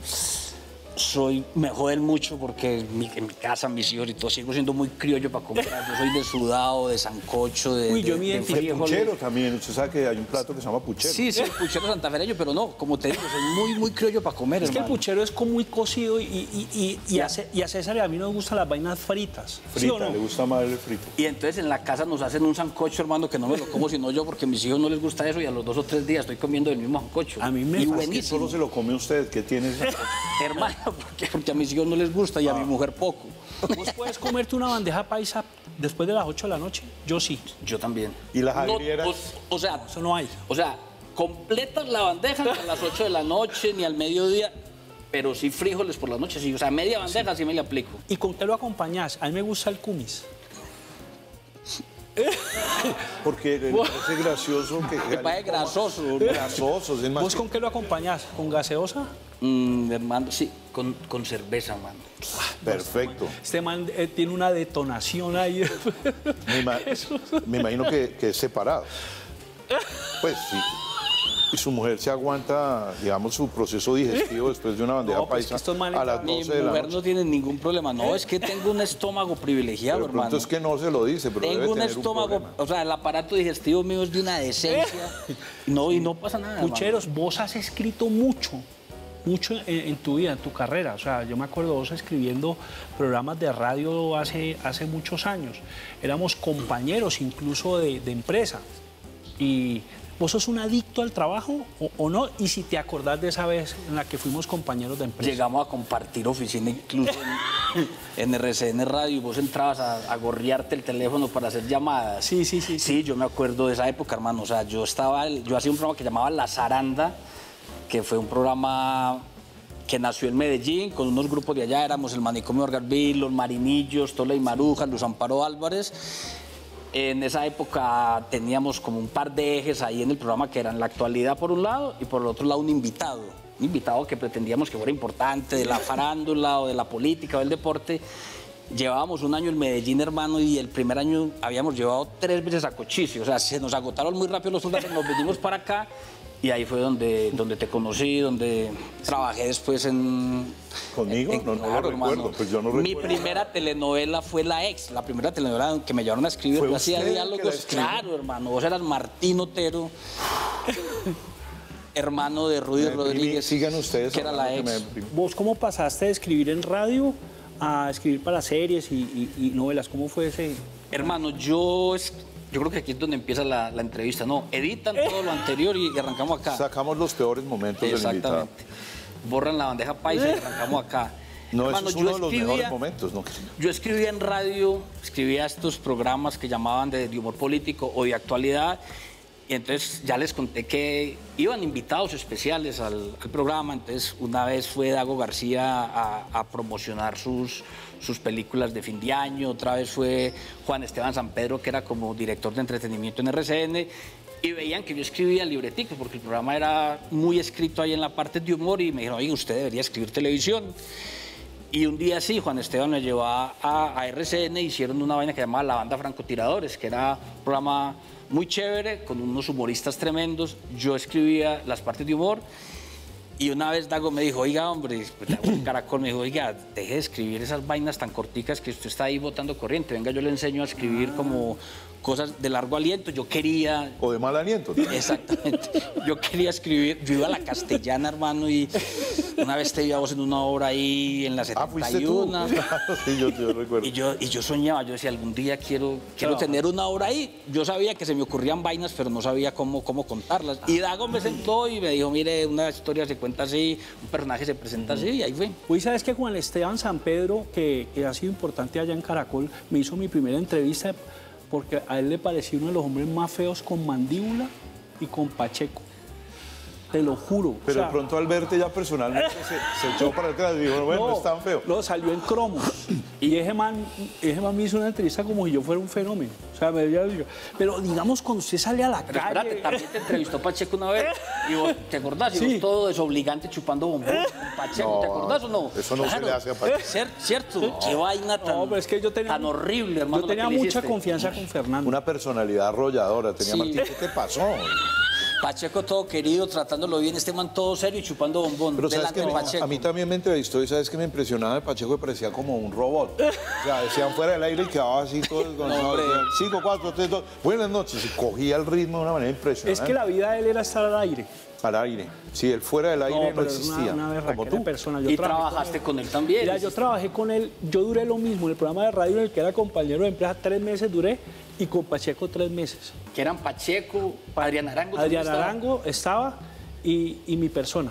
Me joden mucho porque en mi casa, mis hijos y todo, sigo siendo muy criollo para comprar. Yo soy de sudado, de sancocho, de puchero también. Usted sabe que hay un plato que se llama puchero. Sí, el puchero santafereño, pero no, como te digo, soy muy criollo para comer, Es que el puchero es como muy cocido y a César y a mí nos gustan las vainas fritas. ¿Sí o no? Le gusta más el frito. Y entonces en la casa nos hacen un sancocho, hermano, que no me lo como sino yo, porque a mis hijos no les gusta eso y a los 2 o 3 días estoy comiendo el mismo sancocho. A mí me gusta. ¿Qué solo se lo come usted? ¿Qué tiene ese sancocho? Hermano, porque a mis hijos no les gusta y a mi mujer poco. ¿Vos puedes comerte una bandeja paisa después de las 8 de la noche? Yo sí. Yo también. ¿Y las javilieras? O sea, eso no hay. O sea, completas la bandeja a las 8 de la noche ni al mediodía, pero sí frijoles por la noche, sí. O sea, media bandeja sí me le aplico. ¿Y con qué lo acompañás? A mí me gusta el kumis. Porque le parece gracioso que... Me parece grasoso. Grasoso. ¿Vos con qué lo acompañás? ¿Con gaseosa? Hermano, sí, con cerveza, hermano. Perfecto. Este man tiene una detonación ahí. Me imagino que es separado. Pues sí. Y su mujer se aguanta, digamos, su proceso digestivo después de una bandeja paisa a las 12 de la noche. Mi mujer no tiene ningún problema. No, es que tengo un estómago privilegiado, pero hermano. Es que no se lo dice, pero tengo un estómago, o sea, el aparato digestivo mío es de una decencia. No, y no pasa nada. Pucheros, hermano. Vos has escrito mucho en tu vida, en tu carrera. O sea, yo me acuerdo vos escribiendo programas de radio hace muchos años. Éramos compañeros incluso de empresa. Y ¿vos sos un adicto al trabajo o no? Y si te acordás de esa vez en la que fuimos compañeros de empresa. Llegamos a compartir oficina incluso en RCN Radio y vos entrabas a gorrearte el teléfono para hacer llamadas. Sí. Sí, yo me acuerdo de esa época, hermano. O sea, yo hacía un programa que llamaba La Zaranda, que fue un programa que nació en Medellín con unos grupos de allá. Éramos el Manicomio de Vargasville, Los Marinillos, Tola y Maruja, Luz Amparo Álvarez. En esa época teníamos como un par de ejes ahí en el programa que eran la actualidad por un lado y por el otro lado un invitado que pretendíamos que fuera importante de la farándula o de la política o del deporte. Llevábamos un año en Medellín, hermano, y el primer año habíamos llevado 3 veces a Cochise. O sea, se nos agotaron muy rápido los soldados, nos venimos para acá y ahí fue donde te conocí, donde trabajé después en... ¿Conmigo? No lo recuerdo, pues yo no recuerdo. Mi primera telenovela fue La Ex, la primera telenovela que me llevaron a escribir. Yo hacía diálogos, claro, hermano. Vos eras Martín Otero, hermano de Rudy Rodríguez. Sigan ustedes. Que era La Ex. ¿Vos cómo pasaste de escribir en radio a escribir para series y novelas? ¿Cómo fue ese...? Hermano, yo creo que aquí es donde empieza la entrevista, ¿no? Editan todo lo anterior y arrancamos acá. Sacamos los peores momentos del invitado. Exactamente. Borran la bandeja paisa y arrancamos acá. No, hermano, eso es uno de los mejores momentos, ¿no? Yo escribía en radio, escribía estos programas que llamaban de humor político o de actualidad, y entonces ya les conté que iban invitados especiales al programa. Entonces una vez fue Dago García a promocionar sus películas de fin de año, otra vez fue Juan Esteban San Pedro, que era como director de entretenimiento en RCN, y veían que yo escribía libreticos, porque el programa era muy escrito ahí en la parte de humor, y me dijeron, oye, usted debería escribir televisión. Y un día sí, Juan Esteban me llevó a RCN, hicieron una vaina que se llamaba La Banda Francotiradores, que era un programa muy chévere, con unos humoristas tremendos. Yo escribía las partes de humor. Y una vez Dago me dijo, oiga, hombre, pues, un Caracol me dijo, oiga, deje de escribir esas vainas tan corticas que usted está ahí botando corriente. Venga, yo le enseño a escribir como cosas de largo aliento. Yo quería... O de mal aliento, ¿no? Exactamente. Yo quería escribir, yo iba a la Castellana, hermano, y una vez te iba vos en una obra ahí en la 71. Sí, yo recuerdo. Y yo soñaba, yo decía, algún día quiero tener una obra ahí. Yo sabía que se me ocurrían vainas, pero no sabía cómo contarlas. Y Dago me sentó y me dijo, mire, una historia se cuenta así, un personaje se presenta así, y ahí fue. Hoy sabes que Juan Esteban San Pedro, que ha sido importante allá en Caracol, me hizo mi primera entrevista porque a él le parecía uno de los hombres más feos con mandíbula y con Pacheco. Te lo juro. Pero de pronto al verte ya personalmente se echó para atrás y dijo, bueno, no es tan feo. No, salió en cromos. Y ese man me hizo una entrevista como si yo fuera un fenómeno. O sea, pero digamos, cuando usted sale a la calle... Espérate, también te entrevistó Pacheco una vez. Y vos, ¿te acordás? Y vos todo desobligante chupando bombón. Pacheco, No, ¿te acordás o no? eso no se le hace a Pacheco. ¿Cierto? Qué vaina tan, pero es que yo tenía, tan horrible, hermano. Yo tenía mucha confianza con Fernando. Una personalidad arrolladora tenía Sí. Martín. ¿Qué te pasó? Pacheco todo querido, tratándolo bien, este man todo serio y chupando bombón. Pero sabes delante que de Pacheco. a mí también me entrevistó y sabes que me impresionaba de Pacheco, que parecía como un robot. O sea, decían fuera del aire y quedaba así todo desgonzado. 5, 4, 3, 2. Buenas noches. Y cogía el ritmo de una manera impresionante. Es que la vida de él era estar al aire. Al aire. Sí, él fuera del aire no pero existía. Es una como tú. persona. Y trabajaste con él también. Mira, yo trabajé con él, yo duré lo mismo en el programa de radio en el que era compañero de empresa, 3 meses duré, y con Pacheco 3 meses. Que eran Pacheco, Adrián Arango. Adrián Arango estaba y mi persona.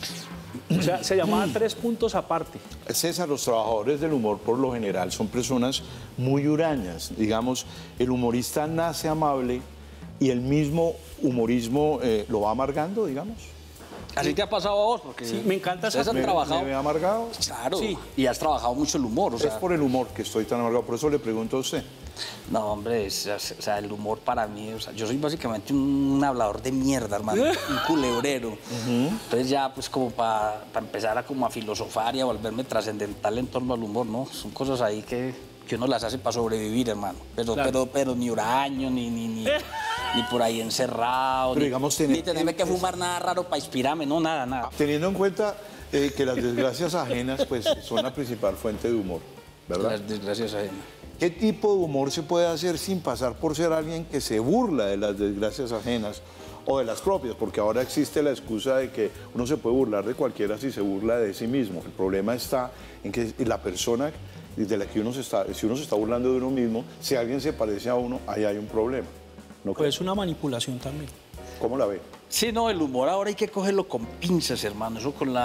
O sea, se llamaban 3 puntos aparte. César, los trabajadores del humor por lo general son personas muy hurañas. Digamos, el humorista nace amable y el mismo humorismo lo va amargando, digamos. Así te ha pasado a vos, porque sí, me encanta esa ¿Me trabajado. ve amargado? Claro, sí. Y has trabajado mucho el humor. O sea, es por el humor que estoy tan amargado, por eso le pregunto a usted. No, hombre, o sea, el humor para mí, o sea, yo soy básicamente un hablador de mierda, hermano, un culebrero. Entonces ya, pues, como para empezar a filosofar y a volverme trascendental en torno al humor, ¿no? Son cosas ahí que uno las hace para sobrevivir, hermano. Pero ni huraño, ni por ahí encerrado, pero digamos, ni tenerme que fumar nada raro para inspirarme, no, nada. Teniendo en cuenta que las desgracias ajenas, pues, son la principal fuente de humor, ¿verdad? Las desgracias ajenas. ¿Qué tipo de humor se puede hacer sin pasar por ser alguien que se burla de las desgracias ajenas o de las propias? Porque ahora existe la excusa de que uno se puede burlar de cualquiera si se burla de sí mismo. El problema está en que la persona de la que si uno se está burlando de uno mismo, si alguien se parece a uno, ahí hay un problema. ¿No pues es una manipulación también. ¿Cómo la ve? Sí, no, el humor ahora hay que cogerlo con pinzas, hermano. Eso con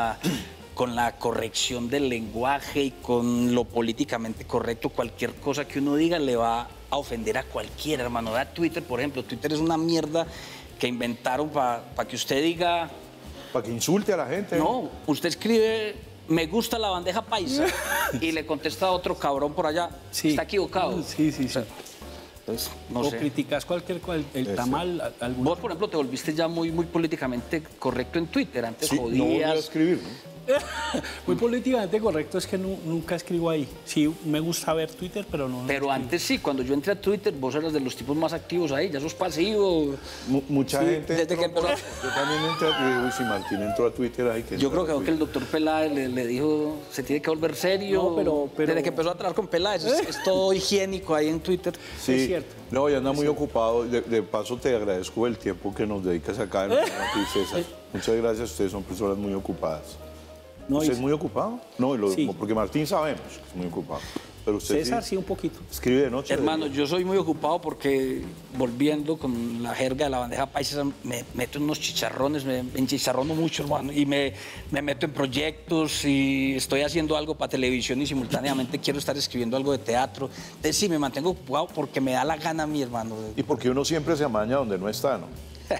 la corrección del lenguaje y con lo políticamente correcto, cualquier cosa que uno diga le va a ofender a cualquiera, hermano. Vea Twitter, por ejemplo. Twitter es una mierda que inventaron para que usted diga... Para que insulte a la gente. No, usted escribe, me gusta la bandeja paisa, y le contesta a otro cabrón por allá. Sí. Está equivocado. Sí. Entonces, no o sé. criticas el tamal. Vos, por ejemplo, te volviste ya muy políticamente correcto en Twitter. Antes Sí, jodías. no volví a escribir, ¿no? Muy políticamente correcto es que nunca escribo ahí. Sí, me gusta ver Twitter, pero no. Pero antes sí, cuando yo entré a Twitter, vos eras de los tipos más activos ahí, ya sos pasivo. Mucha Sí, gente. desde que empezó. Yo también entré a Twitter. Uy, si Martín entró a Twitter ahí. Yo creo que el doctor Peláez le dijo, se tiene que volver serio. No, pero- Desde que empezó a trabajar con Peláez, es todo higiénico ahí en Twitter. Sí, Es cierto. no, ya anda muy ocupado. De paso, te agradezco el tiempo que nos dedicas acá en aquí, César. Muchas gracias, ustedes son personas muy ocupadas. No, ¿Usted y- es muy ocupado? No, Sí. porque Martín sabemos que es muy ocupado. Pero usted César sí un poquito. escribe de noche. Hermano, yo soy muy ocupado porque, volviendo con la jerga de la bandeja paisa, me meto en unos chicharrones, me enchicharrono mucho, hermano, y me meto en proyectos y estoy haciendo algo para televisión y simultáneamente quiero estar escribiendo algo de teatro. Entonces sí, me mantengo ocupado porque me da la gana a mí, hermano. Y porque uno siempre se amaña donde no está, ¿no?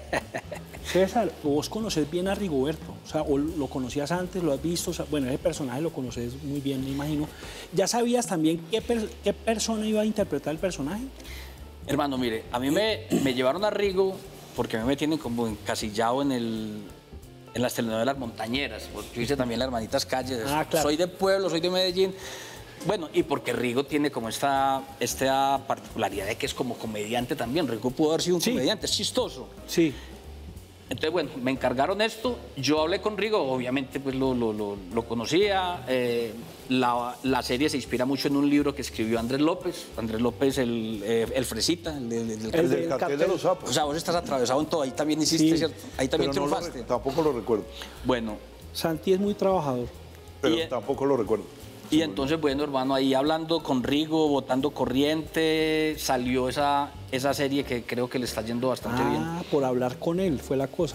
César, vos conoces bien a Rigoberto, o sea, o lo conocías antes, lo has visto, o sea, bueno, ese personaje lo conoces muy bien, me imagino. ¿Ya sabías también qué persona iba a interpretar el personaje? Hermano, mire, a mí me llevaron a Rigo porque a mí me tienen como encasillado en las telenovelas montañeras. Yo hice también Las Hermanitas Calles. Ah, claro. Soy de pueblo, soy de Medellín. Bueno, y porque Rigo tiene como esta particularidad de que es como comediante también. Rigo pudo haber sido un comediante, es chistoso. Sí. Entonces, bueno, me encargaron esto, yo hablé con Rigo, obviamente pues lo conocía, la serie se inspira mucho en un libro que escribió Andrés López, el Fresita, el del cartel de los sapos. O sea, vos estás atravesado en todo, ahí también hiciste, Sí. ¿cierto? Ahí también Pero no triunfaste. tampoco lo recuerdo. Bueno, Santi es muy trabajador. Pero Y- tampoco lo recuerdo. y entonces, bueno, hermano, ahí hablando con Rigo, botando corriente, salió esa serie que creo que le está yendo bastante bien. Ah, por hablar con él fue la cosa.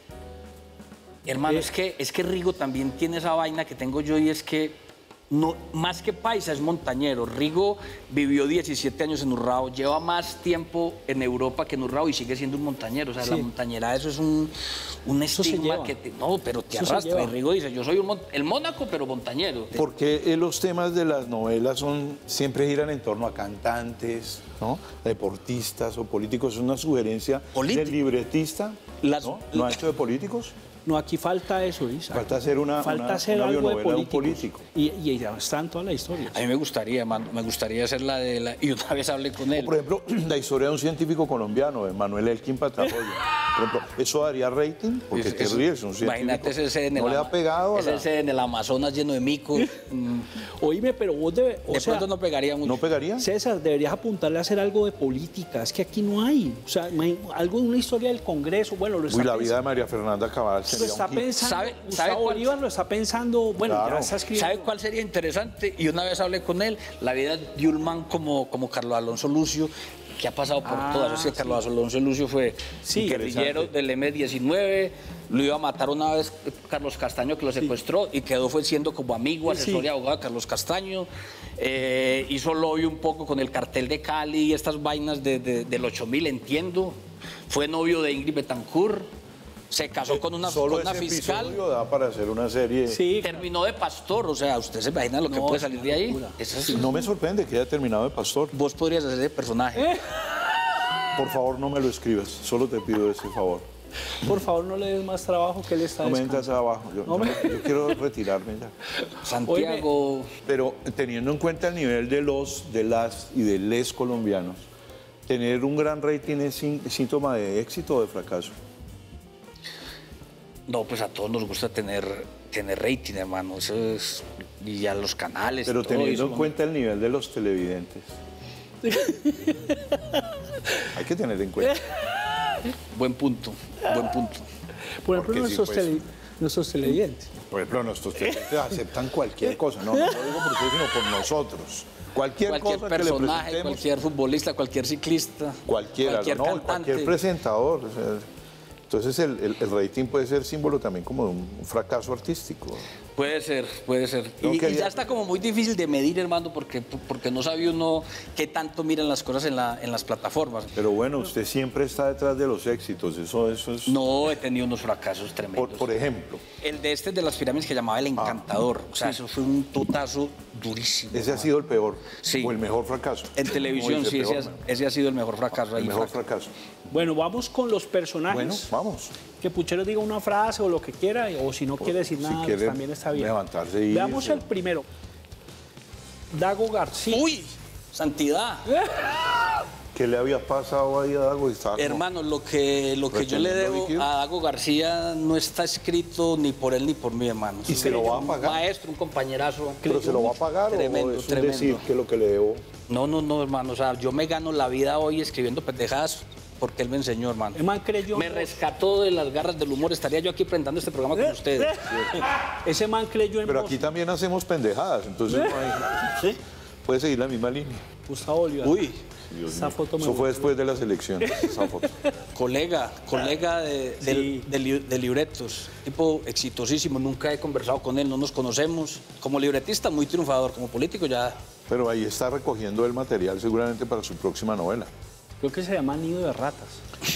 Hermano, es que Rigo también tiene esa vaina que tengo yo y es que no, más que paisa es montañero. Rigo vivió 17 años en Urrao, lleva más tiempo en Europa que en Urrao y sigue siendo un montañero. O sea, Sí. la montañera, eso es un Eso se estigma lleva. que no, pero te Eso se arrastra. lleva. Y Rigo dice, yo soy el Mónaco, pero montañero. ¿Por qué los temas de las novelas siempre giran en torno a cantantes, ¿no? Deportistas o políticos? ¿Es una sugerencia del libretista? ¿No ha hecho de políticos? No, aquí falta eso, Isa. Falta hacer una algo de bionovela de un políticos. Y ya está en toda la historia. A mí me gustaría, hermano, me gustaría hacer la de la... Y una vez hablé con él. Por ejemplo, la historia de un científico colombiano, de Manuel Elkin Patrajoya. Por ejemplo, ¿eso daría rating? Porque te ríes, un científico. Imagínate ese en el ¿No le ha pegado a la... ese en el Amazonas lleno de micos. Oíme, pero vos De pronto no pegaría mucho. ¿No pegaría? César, deberías apuntarle a hacer algo de política. Es que aquí no hay. O sea, algo de una historia del Congreso. Bueno, lo está Uy, la vida de pensando. María Fernanda Cabal Lo sería está un hit. pensando. ¿Sabe Gustavo cuál? Bolívar lo está pensando. Bueno, Claro. ya está escribiendo. ¿Sabe cuál sería interesante? Y una vez hablé con él, la vida de un man como Carlos Alonso Lucio, que ha pasado por todas. Es que Carlos Alonso Lucio fue Sí, guerrillero del M-19, lo iba a matar una vez Carlos Castaño, que lo secuestró, y fue siendo como amigo, asesor y abogado de Carlos Castaño. Hizo lobby un poco con el cartel de Cali y estas vainas del 8000, entiendo. Fue novio de Ingrid Betancourt. Se casó con una Solo ese fiscal. episodio da para hacer una serie. Sí, Terminó de pastor, o sea, ¿usted se imagina lo que No, puede es salir una de ahí? locura. Eso es- No me sorprende que haya terminado de pastor. Vos podrías hacer ese personaje. Por favor, no me lo escribas. Solo te pido ese favor. por favor, no le des más trabajo que él está No me descansando. entras abajo. Yo quiero retirarme ya. Santiago. Pero teniendo en cuenta el nivel de las y de les colombianos, tener un gran rating es síntoma de éxito o de fracaso. No, pues a todos nos gusta tener rating, hermano. Eso es. Y a los canales. Pero y todo teniendo eso, en cuenta el nivel de los televidentes. Hay que tener en cuenta. Buen punto, buen punto. Por ejemplo, Porque sí, nuestros televidentes. Por ejemplo, nuestros televidentes aceptan cualquier cosa. No lo digo por ustedes, sino por nosotros. Cualquier Cualquier cosa que le personaje, presentemos. cualquier futbolista, cualquier ciclista. Cualquiera, cualquier ¿no? cantante. Cualquier presentador. O sea, entonces el rating puede ser símbolo también como de un fracaso artístico. Puede ser, puede ser. No Y quería- ya está como muy difícil de medir, hermano, porque no sabe uno qué tanto miran las cosas en las plataformas. Pero bueno, usted siempre está detrás de los éxitos. Eso es. No, he tenido unos fracasos tremendos. Por ejemplo. El de las pirámides que llamaba El Encantador. O sea, eso fue un totazo durísimo. Ese ha sido el peor, Sí. o el mejor fracaso. En televisión, sí, ese ha sido el mejor fracaso. El mejor fracaso. Bueno, vamos con los personajes. Bueno, vamos. Que Puchero diga una frase o lo que quiera, o si no quiere decir Si nada, quiere también está bien. levantarse y Veamos irse. el primero. Dago García. ¡Uy! ¡Santidad! ¿Qué le había pasado ahí a Dago? Hermano, lo que yo le debo a Dago García no está escrito ni por él ni por mí, hermano. ¿Y se lo va a pagar? Un maestro, un compañerazo. ¿Pero se lo va a pagar Tremendo, o es un tremendo. decir que lo que le debo? No, hermano. O sea, yo me gano la vida hoy escribiendo pendejadas porque él me enseñó, hermano. El man creyó. Me rescató de las garras del humor. Estaría yo aquí presentando este programa con ustedes. Ese man creyó en Pero vos. aquí también hacemos pendejadas, entonces no hay... ¿Sí? Puede seguir la misma línea. Gustavo Bolívar. Uy. Dios Esa mío. foto me Eso fue gustó. después de las elecciones, esa foto. Colega de libretos, tipo exitosísimo, nunca he conversado con él, no nos conocemos. Como libretista, muy triunfador, como político ya... Pero ahí está recogiendo el material seguramente para su próxima novela. Creo que se llama Nido de Ratas.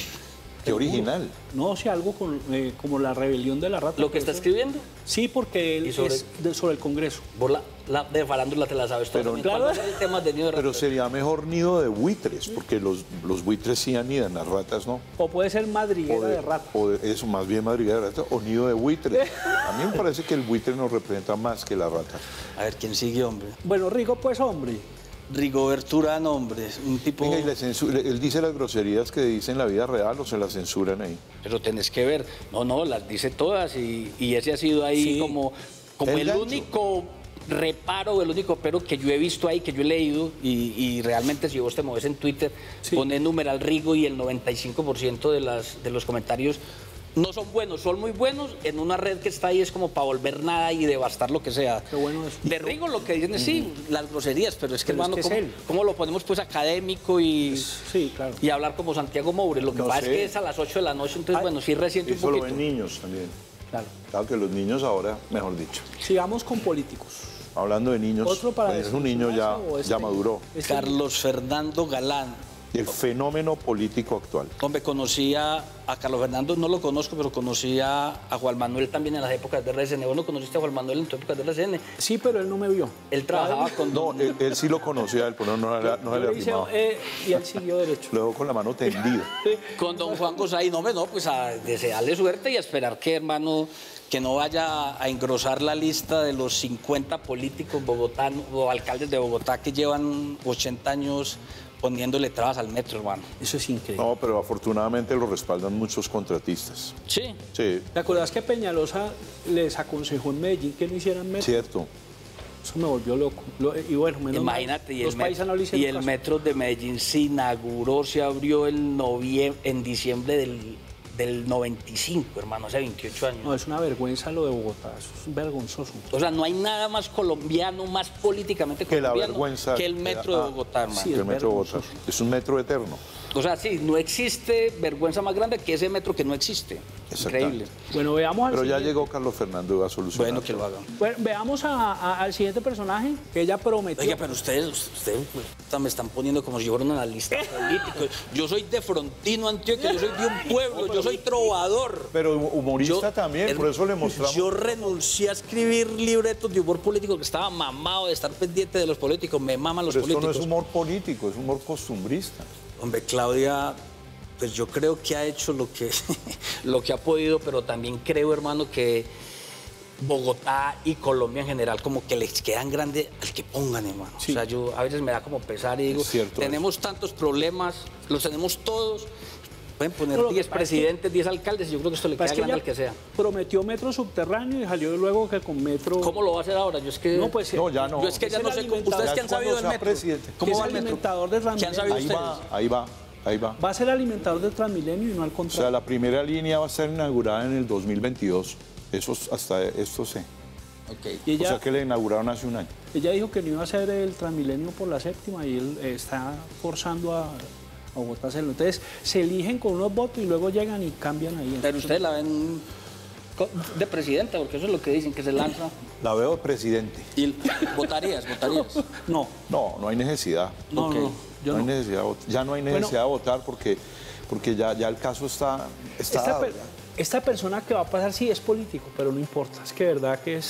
Qué original. No, o sea, algo como la rebelión de la rata. ¿Lo que está escribiendo? Sí, porque él ¿Y sobre? es sobre el Congreso. Vos la de farándula te la sabes todo. Pero, ¿Cuál va a ser el tema de Nido de pero Ratas? sería mejor nido de buitres, porque los buitres sí anidan, las ratas no. O puede ser madriguera de ratas. O de eso, más bien madriguera de ratas, o nido de buitres. A mí me parece que el buitre nos representa más que la rata. A ver, ¿quién sigue, hombre? Bueno, Rigo, pues, hombre. Rigoberto Urán, hombre, un tipo... Venga, y él dice las groserías que dice en la vida real o se las censuran ahí. Pero tenés que ver, no, las dice todas y ese ha sido ahí Sí. como El el gancho. único reparo, el único pero que yo he visto ahí, que yo he leído y realmente si vos te mueves en Twitter, pones numeral Rigo y el 95% de los comentarios no son buenos, son muy buenos en una red que está ahí es como para volver nada y devastar lo que sea. Qué bueno eso. De Rigo lo que dicen es sí, las groserías, pero es que Pero es hermano, que es él. ¿cómo lo ponemos pues académico y... Sí, claro. Y hablar como Santiago Moure. Lo que No pasa sé. es que es a las 8 de la noche, entonces, bueno, sí resiente un Eso lo poquito. ven niños también. Claro. Claro que los niños ahora, mejor dicho. Sigamos con políticos. Hablando de niños, Otro para pues, es un niño ya, desilusionarse o este. ya maduró. Carlos Fernando Galán. El fenómeno político actual. Hombre, conocí a Carlos Fernando, no lo conozco, pero conocí a Juan Manuel también en las épocas de RCN. ¿Vos no conociste a Juan Manuel en tu época de RCN? Sí, pero él no me vio. Él trabajaba con... No, él sí lo conocía, él, pero no se le Yo le hice, arrimaba. y él siguió derecho. Luego con la mano tendida. Con don Juan Gosay, no, pues a desearle suerte y a esperar que, hermano, que no vaya a engrosar la lista de los 50 políticos bogotanos o alcaldes de Bogotá que llevan 80 años poniéndole trabas al metro, hermano. Eso es increíble. No, pero afortunadamente lo respaldan muchos contratistas. Sí. Sí, ¿Te acuerdas que Peñalosa les aconsejó en Medellín que no hicieran metro? cierto. Eso me volvió loco. Y bueno, menos mal, Imagínate, y los el, paisanos le metro, hicieron y el caso. metro de Medellín se inauguró, se abrió en diciembre del 95, hermano, hace 28 años. No, es una vergüenza lo de Bogotá, eso es vergonzoso. O sea, no hay nada más colombiano, más políticamente Que la colombiano vergüenza. que el metro de Bogotá, hermano. Sí, el es metro de Bogotá. vergonzoso. Es un metro eterno. O sea, sí, no existe vergüenza más grande que ese metro que no existe. Increíble. Bueno, veamos al Pero ya siguiente. llegó Carlos Fernando a solucionar. Bueno, que lo hagan. Bueno, veamos al siguiente personaje que ella prometió. Oiga, pero ustedes pues, me están poniendo como si yo fuera una lista política. Yo soy de Frontino, Antioquia, yo soy de un pueblo, yo soy trovador. Pero humorista también, por eso le mostramos. Yo renuncié a escribir libretos de humor político, que estaba mamado de estar pendiente de los políticos. Me maman los Pero esto políticos. no es humor político, es humor costumbrista. Hombre, Claudia, pues yo creo que ha hecho lo que ha podido, pero también creo, hermano, que Bogotá y Colombia en general como que les quedan grandes al que pongan, hermano. Sí. O sea, yo a veces me da como pesar y digo, Es cierto tenemos tantos problemas, los tenemos todos. Pueden poner No, lo que 10 pasa es que- presidentes, 10 alcaldes, y yo creo que esto le queda Es que grande ella al que sea. prometió metro subterráneo y salió luego que con metro... ¿Cómo lo va a hacer ahora? Yo es que... No, pues, No, ya no. Yo es que ya Es no el sé cómo... alimentador. ¿Ustedes qué han sabido del Cuando sea metro? presidente. ¿Cómo Es va el metro? alimentador de ¿Qué han Transmilenio. sabido Ahí ustedes? va, ahí va, ahí va. Va a ser alimentador de Transmilenio y no al O contrario. sea, la primera línea va a ser inaugurada en el 2022. Eso hasta esto sé. Ok. Y O ella, sea que la inauguraron hace un año. ella dijo que no iba a hacer el Transmilenio por la séptima y él está forzando a Bogotá a hacerlo. Entonces se eligen con unos votos y luego llegan y cambian ahí. Pero ustedes la ven de presidenta, porque eso es lo que dicen, que se lanza. La veo de presidente. ¿Y votarías? No, No hay necesidad. no, Ok. no, yo No hay no. necesidad de ya no hay necesidad de votar porque ya el caso está Esta, dado, per- ya. esta persona que va a pasar sí es político, pero no importa. Es que de verdad que es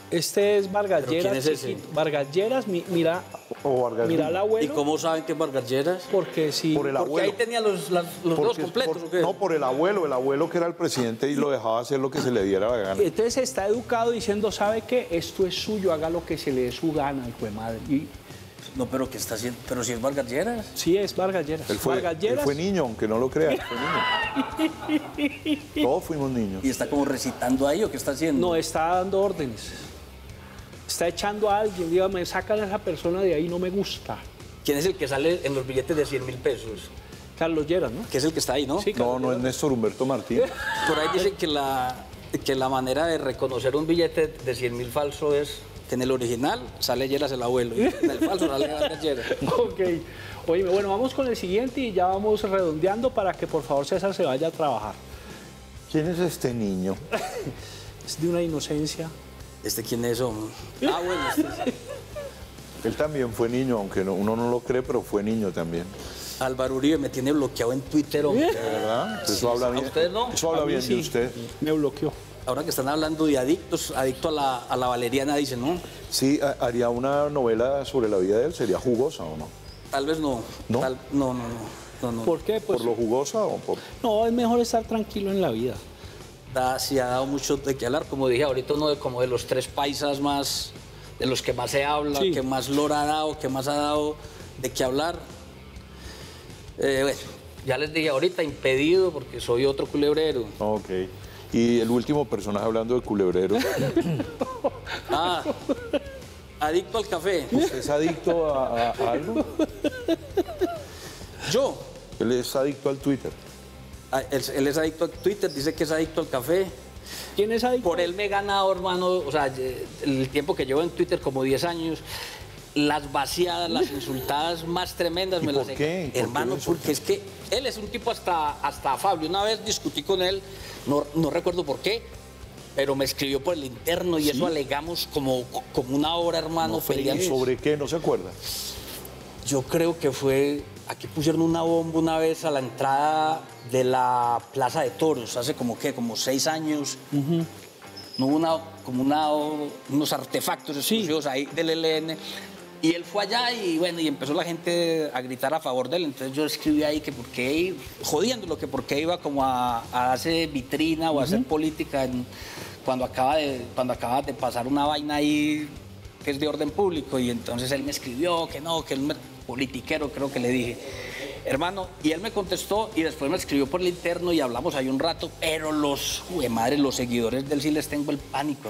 Este es Vargas ¿Pero quién Lleras. es ese? chiquito. Vargas Lleras, mira, mira al abuelo. ¿Y cómo saben que es Vargas Lleras? Porque sí. Por el Porque abuelo. ahí tenía los dedos completos, ¿o qué? No, por el abuelo que era el presidente y lo dejaba hacer lo que se le diera la gana. Entonces está educado diciendo, ¿sabe qué? Esto es suyo, haga lo que se le dé su gana, hijo de madre. Y No, pero ¿qué está haciendo? ¿Pero si es Vargas Lleras? sí, es Vargas Lleras. Él fue, Vargas él Lleras. fue niño, aunque no lo crean. Fue niño. Todos fuimos niños. ¿Y está como recitando ahí o qué está haciendo? No, está dando órdenes. Está echando a alguien, dígame, sacan a esa persona de ahí, no me gusta. ¿Quién es el que sale en los billetes de 100.000 pesos? Carlos Lleras, ¿no? Que es el que está ahí, ¿no? Sí, No, no es Néstor Humberto Martínez. Por ahí dicen que la manera de reconocer un billete de 100.000 falso es que en el original sale Lleras el abuelo y en el falso sale Vargas Lleras. Ok. Oye, bueno, vamos con el siguiente y ya vamos redondeando para que por favor César se vaya a trabajar. ¿Quién es este niño? Es de una inocencia. ¿Este quién es, hombre? Ah, bueno, este sí. Él también fue niño, aunque uno no lo cree, pero fue niño también. Álvaro Uribe me tiene bloqueado en Twitter, hombre. ¿De verdad? Eso habla ¿A bien. ustedes no? Eso habla A mí bien sí. de usted. Me bloqueó. Ahora que están hablando de adictos, adicto a la valeriana, dicen, ¿no? Sí, haría una novela sobre la vida de él. ¿Sería jugosa o no? Tal vez no. ¿No? No. ¿Por qué? Pues, ¿Por lo jugosa o por...? no, es mejor estar tranquilo en la vida. Sí ha dado mucho de qué hablar, como dije ahorita, uno como de los tres paisas más, de los que más se habla, Sí. que más lora ha dado, que más ha dado de qué hablar. Bueno, ya les dije ahorita, impedido porque soy otro culebrero. Ok. Y el último personaje hablando de culebrero. Ah, adicto al café. ¿Usted es adicto a algo? Yo. Él es adicto al Twitter. Él es adicto a Twitter, dice que es adicto al café. ¿Quién es adicto? Por él me he ganado, hermano, o sea, el tiempo que llevo en Twitter, como 10 años, las vaciadas, las insultadas más tremendas ¿Y me por las he... qué? ¿Por Hermano, qué lo porque es que él es un tipo hasta afable. Una vez discutí con él, no recuerdo por qué, pero me escribió por el interno y eso alegamos como una hora, hermano, peleando. ¿Sobre qué? ¿No se acuerda? Yo creo que fue, aquí pusieron una bomba una vez a la entrada de la Plaza de Toros, hace como 6 años. No hubo unos artefactos exclusivos ahí del ELN. Y él fue allá y bueno, y empezó la gente a gritar a favor de él. Entonces yo escribí ahí que por qué, jodiéndolo, que por qué iba como a hacer vitrina o a hacer política cuando acaba de pasar una vaina ahí que es de orden público. Y entonces él me escribió que no, que él politiquero, creo que le dije. Hermano, y él me contestó y después me escribió por el interno y hablamos ahí un rato, pero los seguidores de él sí les tengo el pánico.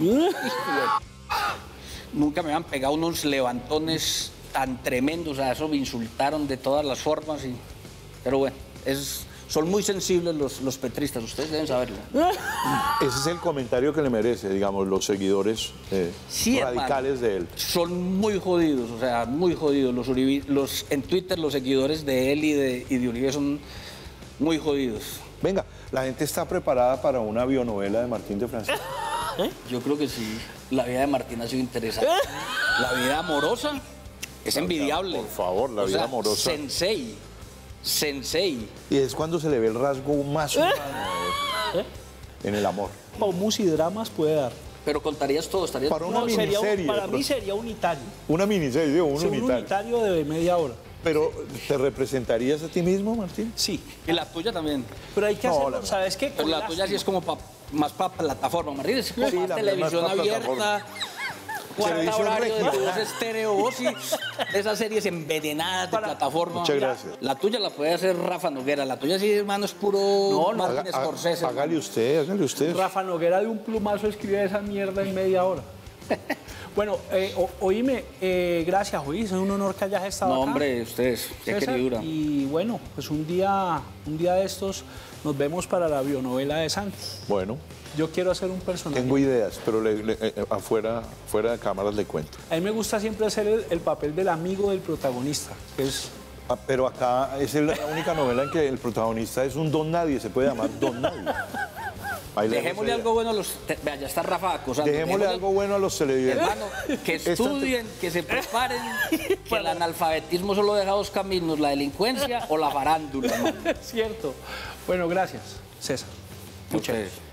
Nunca me habían pegado unos levantones tan tremendos, o sea, eso me insultaron de todas las formas. Pero bueno, son muy sensibles los petristas, ustedes deben saberlo. Ese es el comentario que le merece, digamos, los seguidores Sí, radicales hermano, de él. son muy jodidos, o sea, muy jodidos. En Twitter los seguidores de él y de Uribe son muy jodidos. Venga, la gente está preparada para una bionovela de Martín de Francisco. Yo creo que sí. La vida de Martín ha sido interesante. La vida amorosa es envidiable. Por favor, la vida amorosa. Sensei. Y es cuando se le ve el rasgo más humano en el amor. Paumus y dramas puede dar. Pero contarías todo, estarías... Para una miniserie. Para mí sería unitario. Una miniserie, un Sí, unitario de media hora. Pero, ¿te representarías a ti mismo, Martín? Sí. Y la tuya también. Pero hay que hacerlo, ¿sabes qué? Pero la tuya sí es como más para plataforma, Martín. Es como Sí, más la mía televisión más pa' abierta. plataforma. 40 Televisión horarios de regional. voz estéreo, voz y esas series envenenadas de plataforma. Muchas gracias. La tuya la puede hacer Rafa Noguera. La tuya sí, hermano, es puro Martin Scorsese. Hágale usted. Rafa Noguera de un plumazo escribe esa mierda en media hora. Bueno, oíme, gracias, es un honor que hayas estado acá. No, hombre, ustedes, qué César, queridura. Y bueno, pues un día de estos nos vemos para la bionovela de Santos. Bueno, Yo quiero hacer un personaje. tengo ideas, pero fuera de cámaras le cuento. A mí me gusta siempre hacer el papel del amigo del protagonista, que es... Pero acá es la única novela en que el protagonista es un don nadie, se puede llamar don nadie. Ahí le Dejémosle damos algo bueno a los... Vea, ya está Rafa acosando. Dejémosle algo bueno a los televidentes. Hermano, que estudien, que se preparen, que el analfabetismo solo deja dos caminos, la delincuencia o la farándula, hermano. Cierto. Bueno, gracias, César. Muchas gracias.